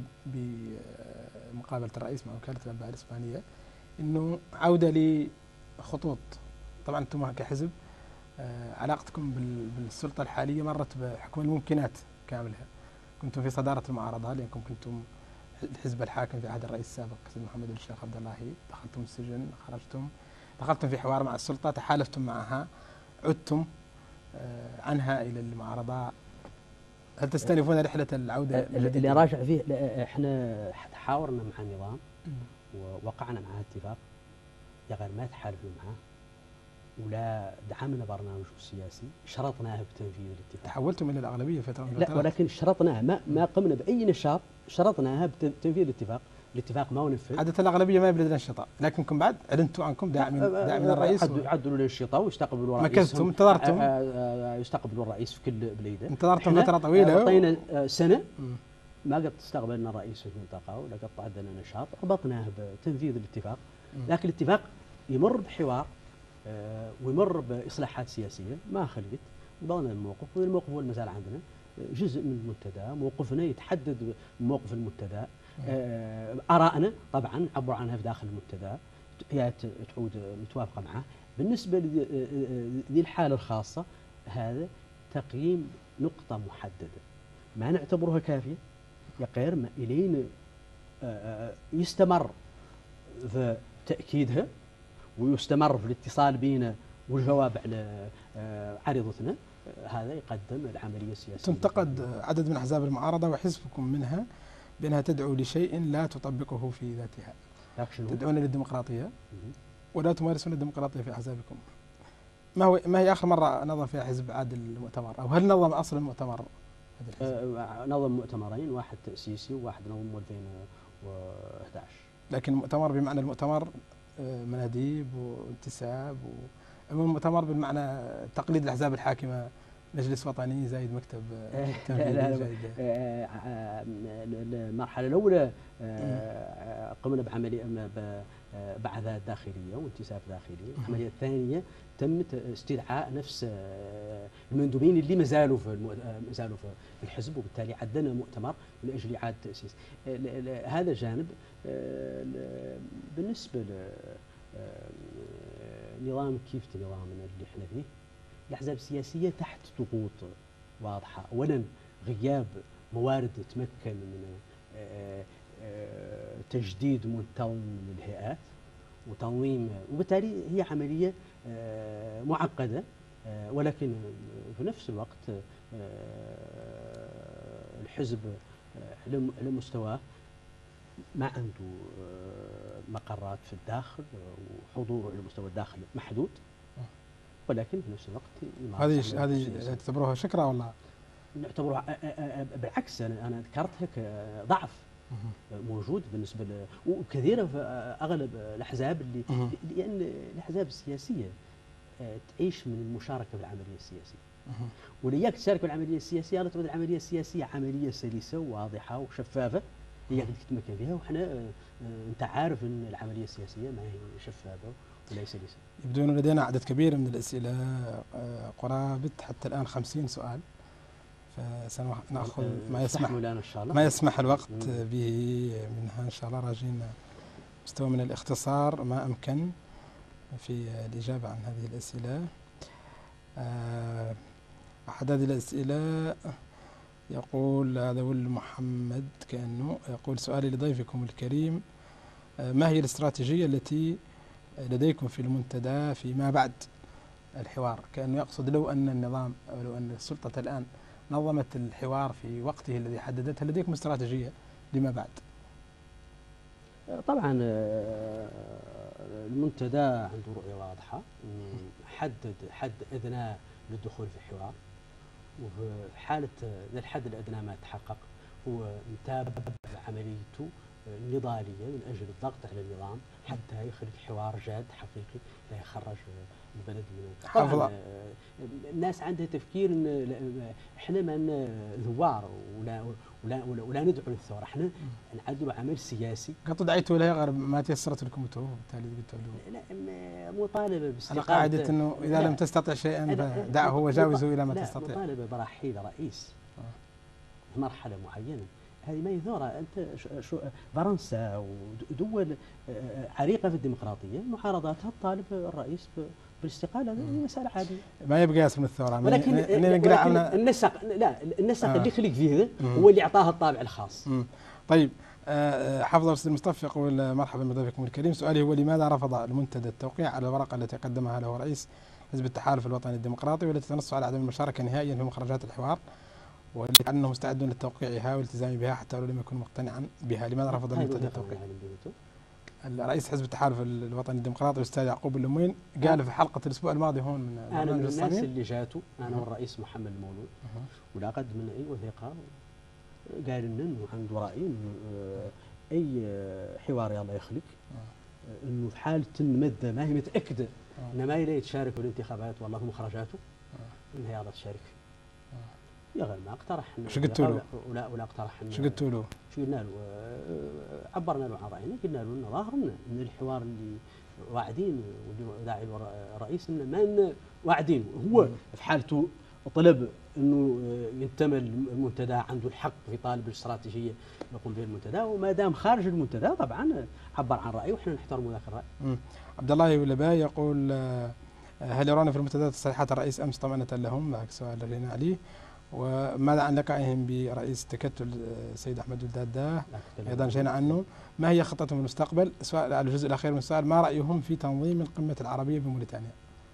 بمقابلة الرئيس مع وكالة الأنباء الإسبانية أنه عودة لخطوط. طبعا أنتم كحزب علاقتكم بالسلطة الحالية مرت بحكم الممكنات كاملها. كنتم في صدارة المعارضة لأنكم كنتم الحزب الحاكم في عهد الرئيس السابق سيد محمد بن الشيخ عبد الله. دخلتم السجن، خرجتم، دخلتم في حوار مع السلطة، تحالفتم معها، عدتم عنها إلى المعارضة. هل تستأنفون رحلة العودة اللي راجع فيه؟ احنا حاورنا مع النظام ووقعنا معه اتفاق، يا غير ما تحالفنا معه ولا دعمنا برنامجه السياسي، شرطناه بتنفيذ الاتفاق. تحولتم الى الاغلبيه فتره من لا، ولكن شرطناه، ما قمنا باي نشاط، شرطناها بتنفيذ الاتفاق. الاتفاق ما ونفذ. عادة الاغلبيه ما يبرد النشطاء، لكنكم بعد اعلنتوا عنكم داعم من الرئيس. عدلوا للنشطاء واستقبلوا الرئيس. مكثتم، انتظرتم. يستقبلوا الرئيس في كل بليده. انتظرتم فتره طويله. اعطينا سنه ما قد استقبلنا الرئيس في المنطقه ولا قد عندنا نشاط، ربطناه بتنفيذ الاتفاق. لكن الاتفاق يمر بحوار ويمر بإصلاحات سياسية ما خلقت. ضلنا الموقف، والموقف هو المازال عندنا جزء من المنتدى. موقفنا يتحدد موقف المنتدى. آرائنا طبعا عبر عنها في داخل المنتدى، يا تعود متوافقة معه. بالنسبة لذي الحالة الخاصة، هذا تقييم نقطة محددة ما نعتبرها كافية، غير ما إلينا يستمر في تأكيدها ويستمر في الاتصال بينا والجواب على عريضتنا. هذا يقدم العملية السياسية. تنتقد عدد من أحزاب المعارضة وحزبكم منها بأنها تدعو لشيء لا تطبقه في ذاتها. تدعون للديمقراطية ولا تمارسون الديمقراطية في أحزابكم. ما هي آخر مرة نظم فيها حزب عادل المؤتمر، أو هل نظم أصلا المؤتمر؟ نظم مؤتمرين، واحد تأسيسي وواحد نظم 2011. لكن المؤتمر بمعنى المؤتمر مناديب وانتساب المؤتمر بالمعنى تقليد الأحزاب الحاكمة، مجلس وطني زايد مكتب تنفيذي. المرحلة الأولى قمنا بعملية بعثات داخلية وانتساب داخلي. العملية الثانية تم استدعاء نفس المندوبين اللي ما زالوا في الحزب، وبالتالي عدنا مؤتمر من أجل إعادة تأسيس. هذا جانب. بالنسبة لنظام كيف نظامنا اللي احنا فيه، الأحزاب السياسية تحت ضغوط واضحة. أولا غياب موارد تمكن من تجديد منتظم للهيئات وتنظيم، وبالتالي هي عملية معقدة. ولكن في نفس الوقت الحزب على مستواه ما عنده مقرات في الداخل، وحضوره على مستوى الداخل محدود، ولكن في نفس الوقت هذه تعتبروها شكرا ولا؟ نعتبروها بالعكس. انا ذكرتها كضعف موجود بالنسبه وكثيره في اغلب الاحزاب اللي لان الاحزاب السياسيه تعيش من المشاركه في العمليه السياسيه. ولياك تشارك في العمليه السياسيه، لا تعود العمليه السياسيه عمليه سلسه وواضحه وشفافه هي تتمكن فيها. وإحنا أنت عارف أن العملية السياسية ما هي شفافة ولا سلسة. يبدو أن لدينا عدد كبير من الأسئلة، قرابة حتى الآن 50 سؤال، فسنأخذ ما يسمح الوقت به منها إن شاء الله. راجين مستوى من الاختصار ما أمكن في الإجابة عن هذه الأسئلة. أحد هذه الأسئلة يقول، هذا ولد محمد كأنه يقول: سؤالي لضيفكم الكريم، ما هي الاستراتيجية التي لديكم في المنتدى فيما بعد الحوار؟ كأنه يقصد لو أن النظام أو لو أن السلطة الآن نظمت الحوار في وقته الذي حددته، لديكم استراتيجية لما بعد؟ طبعا المنتدى عنده رؤية واضحة، حدد حد أدنى للدخول في الحوار، وفي حالة الحد الأدنى ما تحقق هو متابع عمليته نضالية من أجل الضغط على النظام حتى يخرج حوار جاد حقيقي لا يخرج البلد من طبعا الناس عندها تفكير ان احنا ما ثوار ولا ندعو للثوره، احنا نعدلوا عمل سياسي. قد دعيتوا له غير ما تيسرت لكم انتم بالتالي قلتوا له لا مطالبه باستقالة على قاعده انه اذا لم تستطع شيئا فدعه وجاوزه الى ما تستطيع. مطالبه برحيل رئيس في مرحله معينه، هذه ما هي ثوره. انت فرنسا ودول عريقه في الديمقراطيه معارضاتها تطالب الرئيس بالاستقاله، هذه مساله عاديه. ما يبقى اسم الثوره، ولكن النسق النسق اللي خلق فيه هو اللي اعطاه الطابع الخاص. طيب حفظ الاستاذ مصطفى يقول مرحبا بضيفكم الكريم، سؤالي هو لماذا رفض المنتدى التوقيع على الورقه التي قدمها له رئيس حزب التحالف الوطني الديمقراطي والتي تنص على عدم المشاركه نهائيا في مخرجات الحوار، والتي انه مستعد لتوقيعها والالتزام بها حتى لو لم يكن مقتنعا بها، لماذا رفض المنتدى التوقيع؟ رئيس حزب التحالف الوطني الديمقراطي الاستاذ يعقوب اللموين قال في حلقه الاسبوع الماضي هون من انا من الناس اللي جاتوا انا والرئيس محمد المولود ولا قد من اي وثيقه قال انه عنده راي انه اي حوار يلا يخلق انه في حاله مده ما هي متاكده انه ما يريد يتشارك في الانتخابات والله في مخرجاته انه يلا تشارك يا غير ما اقترح. شو قلت له؟ ولا اقترح. شو قلت له؟ شو قلنا له؟ عبرنا له عن راينا، قلنا له انه ظاهرنا ان الحوار اللي واعدين واللي داعي الرئيس انه ما واعدين، هو في حالته طلب انه ينتمي المنتدى، عنده الحق في طالب الاستراتيجيه يقوم بها المنتدى، وما دام خارج المنتدى طبعا عبر عن رايه وحنا نحترم ذاك الراي. عبد الله ولباي يقول هل يرون في المنتدى تصريحات الرئيس امس طمأنة لهم؟ معك سؤال لنا عليه. وماذا عن لقائهم برئيس التكتل السيد احمد الداداه؟ ايضا شينا عنه. ما هي خطتهم في المستقبل؟ سؤال على الجزء الاخير من السؤال، ما رايهم في تنظيم القمه العربيه بموريتانيا؟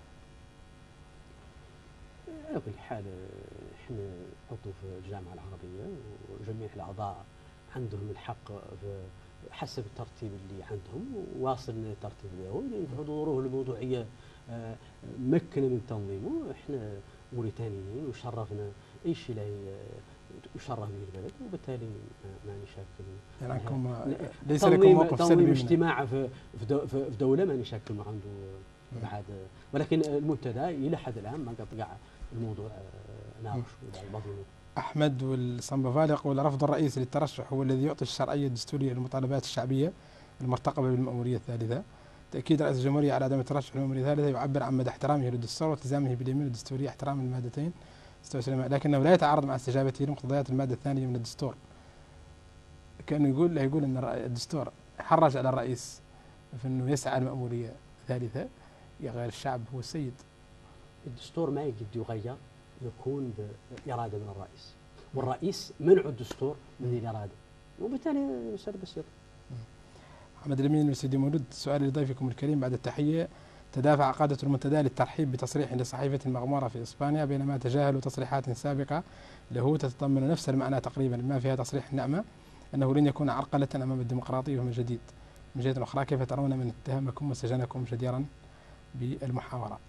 على كل حال احنا نحطوا في الجامعه العربيه وجميع الاعضاء عندهم الحق حسب الترتيب اللي عندهم، واصل الترتيب له حضوره الموضوعيه مكن من تنظيمه. احنا موريتانيين وشرفنا اي شيء لا يشرف به البلد، وبالتالي ما نشكل يعني عنكم ليس لكم موقف سلبي تنظيم اجتماع في دوله ما نشكل ما عنده بعد، ولكن المنتدى الى حد الان ما قطع الموضوع ناقش المضمون. احمد والصنبفال يقول رفض الرئيس للترشح هو الذي يعطي الشرعيه الدستوريه للمطالبات الشعبيه المرتقبه بالمأموريه الثالثه. تأكيد رئيس الجمهورية على عدم الترشح للمأمورية الثالثة يعبر عن مدى احترامه للدستور والتزامه باليمين الدستورية احترام المادتين 26، لكنه لا يتعارض مع استجابته لمقتضيات المادة الثانية من الدستور. كأنه يقول أن الدستور حرج على الرئيس في أنه يسعى لمأمورية ثالثة، يا غير الشعب هو السيد. الدستور ما يجد يغير، يكون بإرادة من الرئيس، والرئيس منع الدستور من الإرادة، وبالتالي مسألة بسيطة. محمد الأمين وسيدي مولود، سؤال لضيفكم الكريم بعد التحية. تدافع قادة المنتدى للترحيب بتصريح لصحيفة مغمورة في إسبانيا بينما تجاهلوا تصريحات سابقة له تتضمن نفس المعنى تقريبا، بما فيها تصريح النعمة أنه لن يكون عرقلة أمام الديمقراطية من جديد. من جهة أخرى كيف ترون من اتهمكم وسجنكم جديرا بالمحاورة؟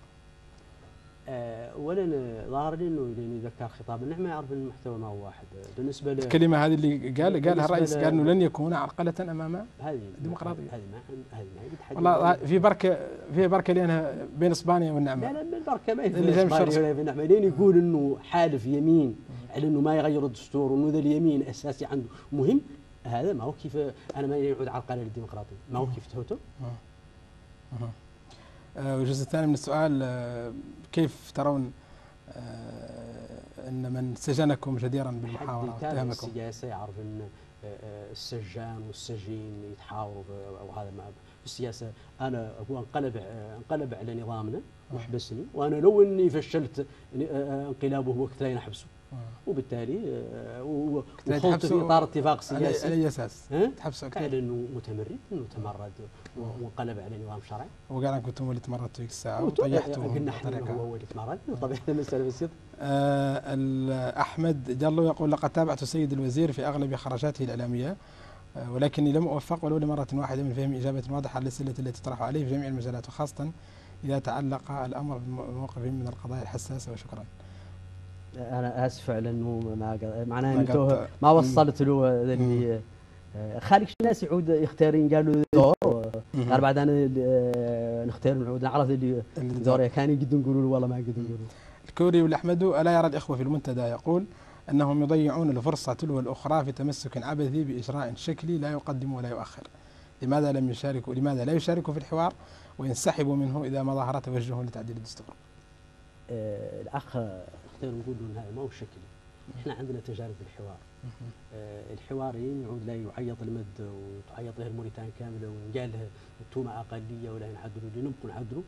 اولا ظاهر لي انه يذكر خطاب النعمه يعرف المحتوى ما هو واحد. بالنسبه الكلمه هذه اللي قالها الرئيس، قال انه لن يكون عرقله امام الديمقراطيه. هذه ما والله في بركه لانها بين اسبانيا والنعمه. لا البركه ما هي بين اسبانيا ولا النعمه، لين يقول انه حالف يمين على انه ما يغير الدستور وانه ذا اليمين اساسي عنده مهم، هذا ما هو كيف انا ما يعود عرقله للديمقراطيه، ما هو كيف تهوته. والجزء الثاني من السؤال، كيف ترون ان من سجنكم جديرا بالمحاوره واتهمكم؟ السياسه يعرف ان السجان والسجين يتحاوروا او هذا ما السياسه. انا هو انقلب على نظامنا وحبسني، وانا لو اني فشلت انقلابه هو كنت احبسه، وبالتالي وخلط في اطار اتفاق سياسي. على اي اساس؟ تحبسه على انه متمرد، انه تمرد وانقلب على نظام شرعي. وقال انكم انتم اللي تمردتوا ذيك الساعه وطيحتوا. قلنا احنا هو اللي تمرد، طبيعه المساله بسيطه. احمد جلو يقول لقد تابعت السيد الوزير في اغلب خرجاته الاعلاميه، ولكني لم اوفق ولو لمره واحده من فهم اجابه واضحه على الاسئله التي تطرح عليه في جميع المجالات، وخاصه اذا تعلق الامر بموقف من القضايا الحساسه. وشكرا. انا اسف على انه معناها انه ما وصلت له اللي خالق الناس يعود يختارين قالوا دور قال بعد انا نختار نعود نعرف اللي دور كان يقدروا نقولوا له والله ما يقدروا نقولوا. الكوري والأحمد ألا يرى الإخوة في المنتدى يقول أنهم يضيعون الفرصة تلو الأخرى في تمسك عبثي بإجراء شكلي لا يقدم ولا يؤخر. لماذا لا يشاركوا في الحوار وينسحبوا منه إذا ما ظهر توجه لتعديل الدستور؟ الأخ اختار نقول له ما هو شكلي. احنا عندنا تجارب في الحوار. الحواريين يعود لا يعيط المد وتعيط له الموريتان كامله وقال له انتم اقليه ولا نعدلوا نبقوا نعدلوا.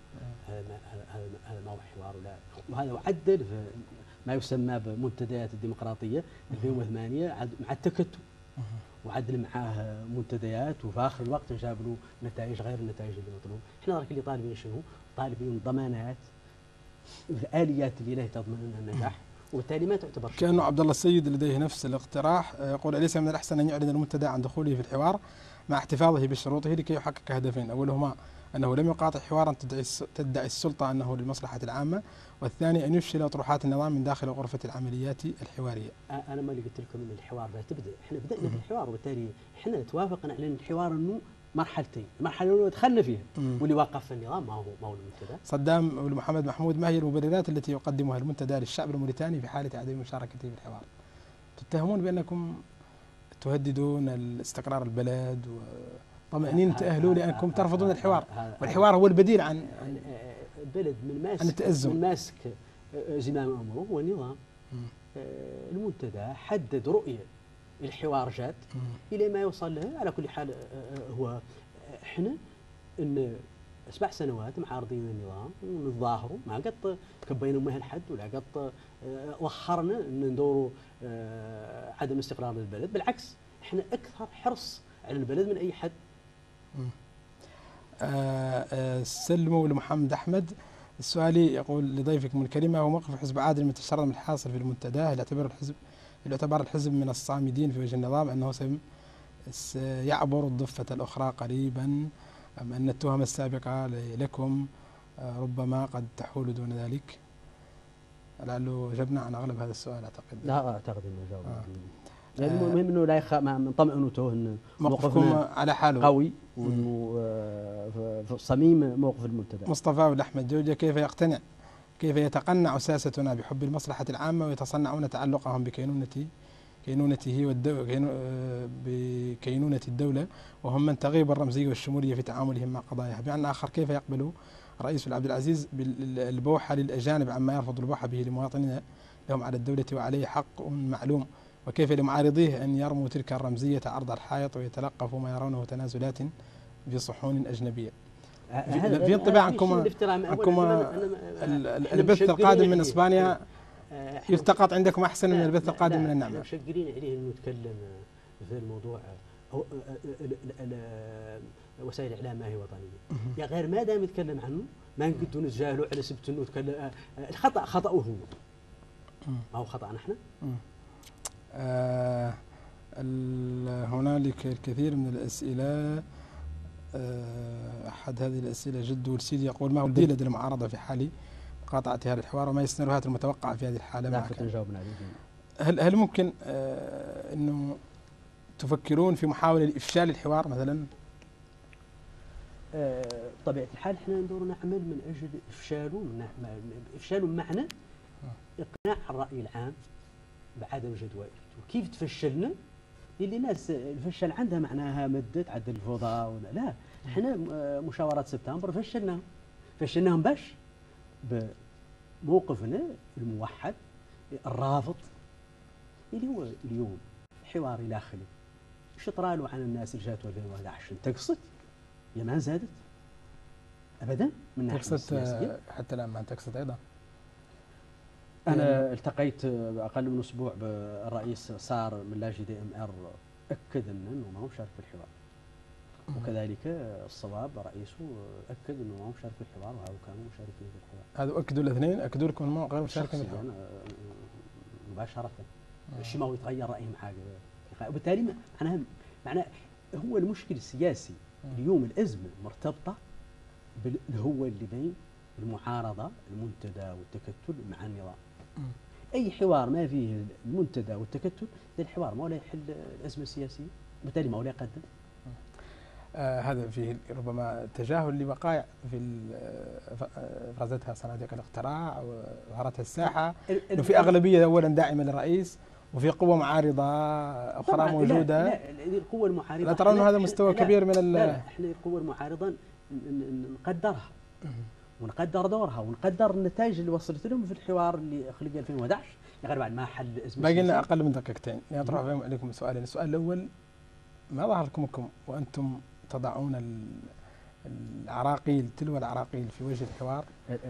هذا ما هو حوار ولا وهذا وعدل ما يسمى بمنتديات الديمقراطيه 2008 مع التكتل وعدل معاه منتديات وفي اخر الوقت جاب له نتائج غير النتائج اللي مطلوب. احنا راك اللي طالبين شنو؟ طالبين ضمانات الاليات اللي له تضمن النجاح وبالتالي ما تعتبر. كأنه عبد الله السيد لديه نفس الاقتراح يقول أليس من الأحسن أن يعلن المنتدى عن دخوله في الحوار مع احتفاظه بشروطه لكي يحقق هدفين، أولهما أنه لم يقاطع حوارا تدعي السلطة أنه للمصلحة العامة، والثاني أن يفشل أطروحات النظام من داخل غرفة العمليات الحوارية. أنا ما اللي قلت لكم أن الحوار لا تبدأ، إحنا بدأنا في الحوار وبالتالي إحنا توافقنا على الحوار أنه مرحلتين، المرحلة الأولى دخلنا فيها واللي وقف النظام ما هو المنتدى. صدام محمد محمود، ما هي المبررات التي يقدمها المنتدى للشعب الموريتاني في حالة عدم مشاركته في الحوار؟ تتهمون بأنكم تهددون الاستقرار البلد وطمأنينة أهله لأنكم ترفضون الحوار، والحوار هو البديل عن البلد من ماسك زمام أمره هو النظام. المنتدى حدد رؤية الحوار جاد إلى ما يوصل له. على كل حال هو احنا ان 7 سنوات معارضين النظام ونتظاهروا ما قد كبينا امها الحد ولا قد وخرنا ان ندوروا عدم استقرار للبلد، بالعكس احنا اكثر حرص على البلد من اي حد. سلموا لمحمد احمد السؤالي يقول لضيفكم الكريم: هو موقف حزب عادل من التشرذم الحاصل في المنتدى؟ هل يعتبر الحزب من الصامدين في وجه النظام أنه سيعبر الضفة الأخرى قريبا، أم أن التهم السابقة لكم ربما قد تحول دون ذلك؟ لعله جبنا عن أغلب هذا السؤال أعتقد. لا أعتقد أنه جاوب. المهم أنه لا ما نطمئنه أن موقفكم على حاله قوي وأنه صميم موقف المنتدى. مصطفى والأحمد جوجة: كيف يتقنع ساستنا بحب المصلحة العامة ويتصنعون تعلقهم بكينونة الدولة وهم من تغيب الرمزية والشمولية في تعاملهم مع قضاياها؟ بمعنى آخر، كيف يقبل الرئيس عبد العزيز بالبوحة للأجانب عما يرفض البوحة به لمواطنين لهم على الدولة وعليه حق معلوم، وكيف لمعارضيه أن يرموا تلك الرمزية عرض الحائط ويتلقفوا ما يرونه تنازلات في صحون أجنبية؟ في انطباع عنكم البث القادم من إسبانيا يلتقط عندكم أحسن من البث القادم من النعمة؟ مشجرين عليه أنه يتكلم في الموضوع. وسائل الإعلام ما هي وطنية يا غير ما دام يتكلم عنه ما نقدر نتجاهله على سبت أنه يتكلم. الخطأ خطأه هو، ما هو خطأنا احنا. هنالك الكثير من الأسئلة. أحد هذه الأسئلة جد ورسيدي يقول: ما هو البديل لدى المعارضة في حال مقاطعة هذا الحوار وما السيناريوهات المتوقعة في هذه الحالة؟ هل ممكن أنه تفكرون في محاولة لإفشال الحوار مثلا؟ بطبيعة الحال احنا ندور نعمل من أجل إفشاله بمعنى إقناع الرأي العام بعدم جدوى. وكيف تفشلنا؟ اللي الناس الفشل عندها معناها مدت عدل الفوضى ولا لا. احنا مشاورات سبتمبر فشلناهم باش بموقفنا الموحد الرافض اللي هو اليوم حواري داخلي. شطرالو عن الناس اللي جات 2011 تقصد يا ما زادت ابدا من ناحيه السياسيه حتى الان ما تقصد ايضا. أنا التقيت بأقل من أسبوع بالرئيس صار من لاجئ DMR أكد أنه ما هو مشارك في الحوار، وكذلك الصواب رئيسه أكد أنه ما هو مشارك في الحوار وهو كانوا مشاركين في الحوار. هذا أكدوا الاثنين؟ أكدوا لكم أنه غير مشاركين في الحوار مباشرة. الشيء ما هو يتغير رأيهم حاجة، وبالتالي معناه هو المشكل السياسي اليوم. الأزمة مرتبطة هو اللي بين المعارضة المنتدى والتكتل مع النظام. أي حوار ما فيه المنتدى والتكتل ذا الحوار ما ولا يحل الأزمة السياسية، بالتالي ما ولا يقدم. هذا فيه ربما تجاهل لوقائع في افرزتها صناديق الاقتراع وظهرتها الساحه، انه في اغلبيه اولا داعمه للرئيس وفي قوه معارضه اخرى موجوده. لا القوه المعارضه لا ترون هذا مستوى كبير من لا احنا القوه المعارضه نقدرها ونقدر دورها ونقدر النتائج اللي وصلت لهم في الحوار اللي خلق 2011 غير بعد ما حل ازمه. باقي لنا اقل من دقيقتين لنطرح عليكم سؤالين. السؤال الاول: ما ظهر لكم وانتم تضعون العراقيل تلو العراقيل في وجه الحوار،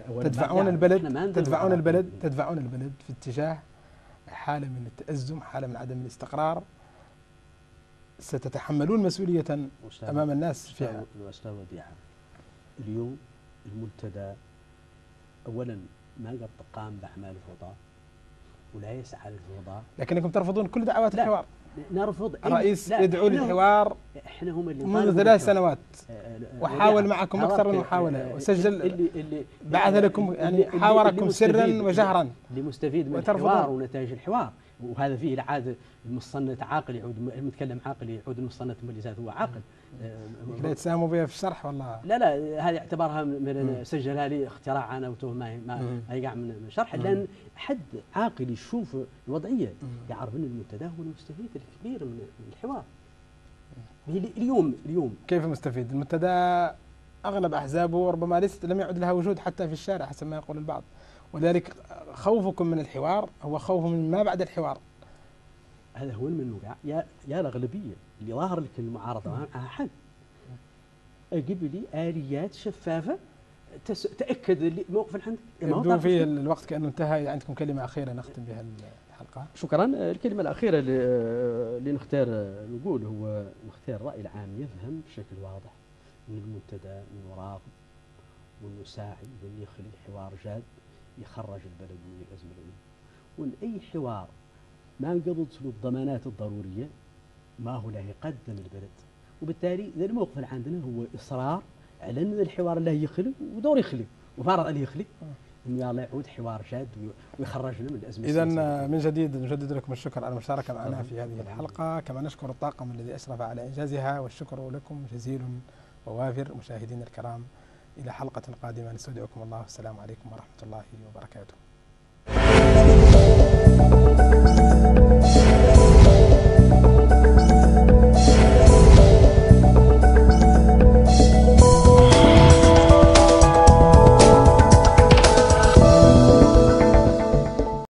تدفعون البلد في اتجاه حالة من التأزم، حالة من عدم الاستقرار، ستتحملون مسؤولية أمام الناس فيها؟ أستاذ وديعة، اليوم المنتدى أولا ما قد قام بأعمال الفوضى ولا يسعى للفوضى، لكنكم ترفضون كل دعوات الحوار. نرفض. الرئيس يدعو للحوار احنا هم اللي منذ 3 سنوات وحاول معكم أكثر من محاولة وسجل اللي بعث لكم يعني حاوركم سرا وجهرا اللي مستفيد من الحوار ونتائج الحوار. وهذا فيه العاده المصنت عاقل يعود المتكلم عاقل يعود المصنت مجلسات هو عاقل. لا يتساهموا بها في الشرح والله. لا هذه اعتبرها مثلا سجلها لي اختراع انا وتوه ما يقع من شرح، لان حد عاقل يشوف الوضعيه يعرف ان المنتدى هو المستفيد الكبير من الحوار. اليوم كيف مستفيد؟ المنتدى اغلب احزابه ربما لم يعد لها وجود حتى في الشارع حسب ما يقول البعض، ولذلك خوفكم من الحوار هو خوف من ما بعد الحوار. هذا هو من وقع يا الأغلبية اللي ظاهر لك المعارضة معها حل. أجيب لي آليات شفافة تأكد موقف الحمد. يبدو في الوقت كأنه انتهى، عندكم كلمة أخيرة نختم بها الحلقة. شكرا. الكلمة الأخيرة اللي نختار نقول هو نختار الرأي العام يفهم بشكل واضح من المنتدى أنه راغب وأنه ساعي وأنه يخلي حوار جاد يخرج البلد من الأزمة الأولى، وأن أي حوار ما انقضت له الضمانات الضرورية ما هو له يقدم البلد. وبالتالي ذا الموقف اللي عندنا هو إصرار على أن الحوار له يخلق ودور يخلق وفارض عليه يخلق أنه الله يعود حوار جاد ويخرجنا من الأزمة. إذا من جديد نجدد لكم الشكر على المشاركة معنا في هذه الحلقة، كما نشكر الطاقم الذي أشرف على إنجازها، والشكر لكم جزيل ووافر. مشاهدينا الكرام، إلى حلقة قادمة نستودعكم الله، والسلام عليكم ورحمة الله وبركاته.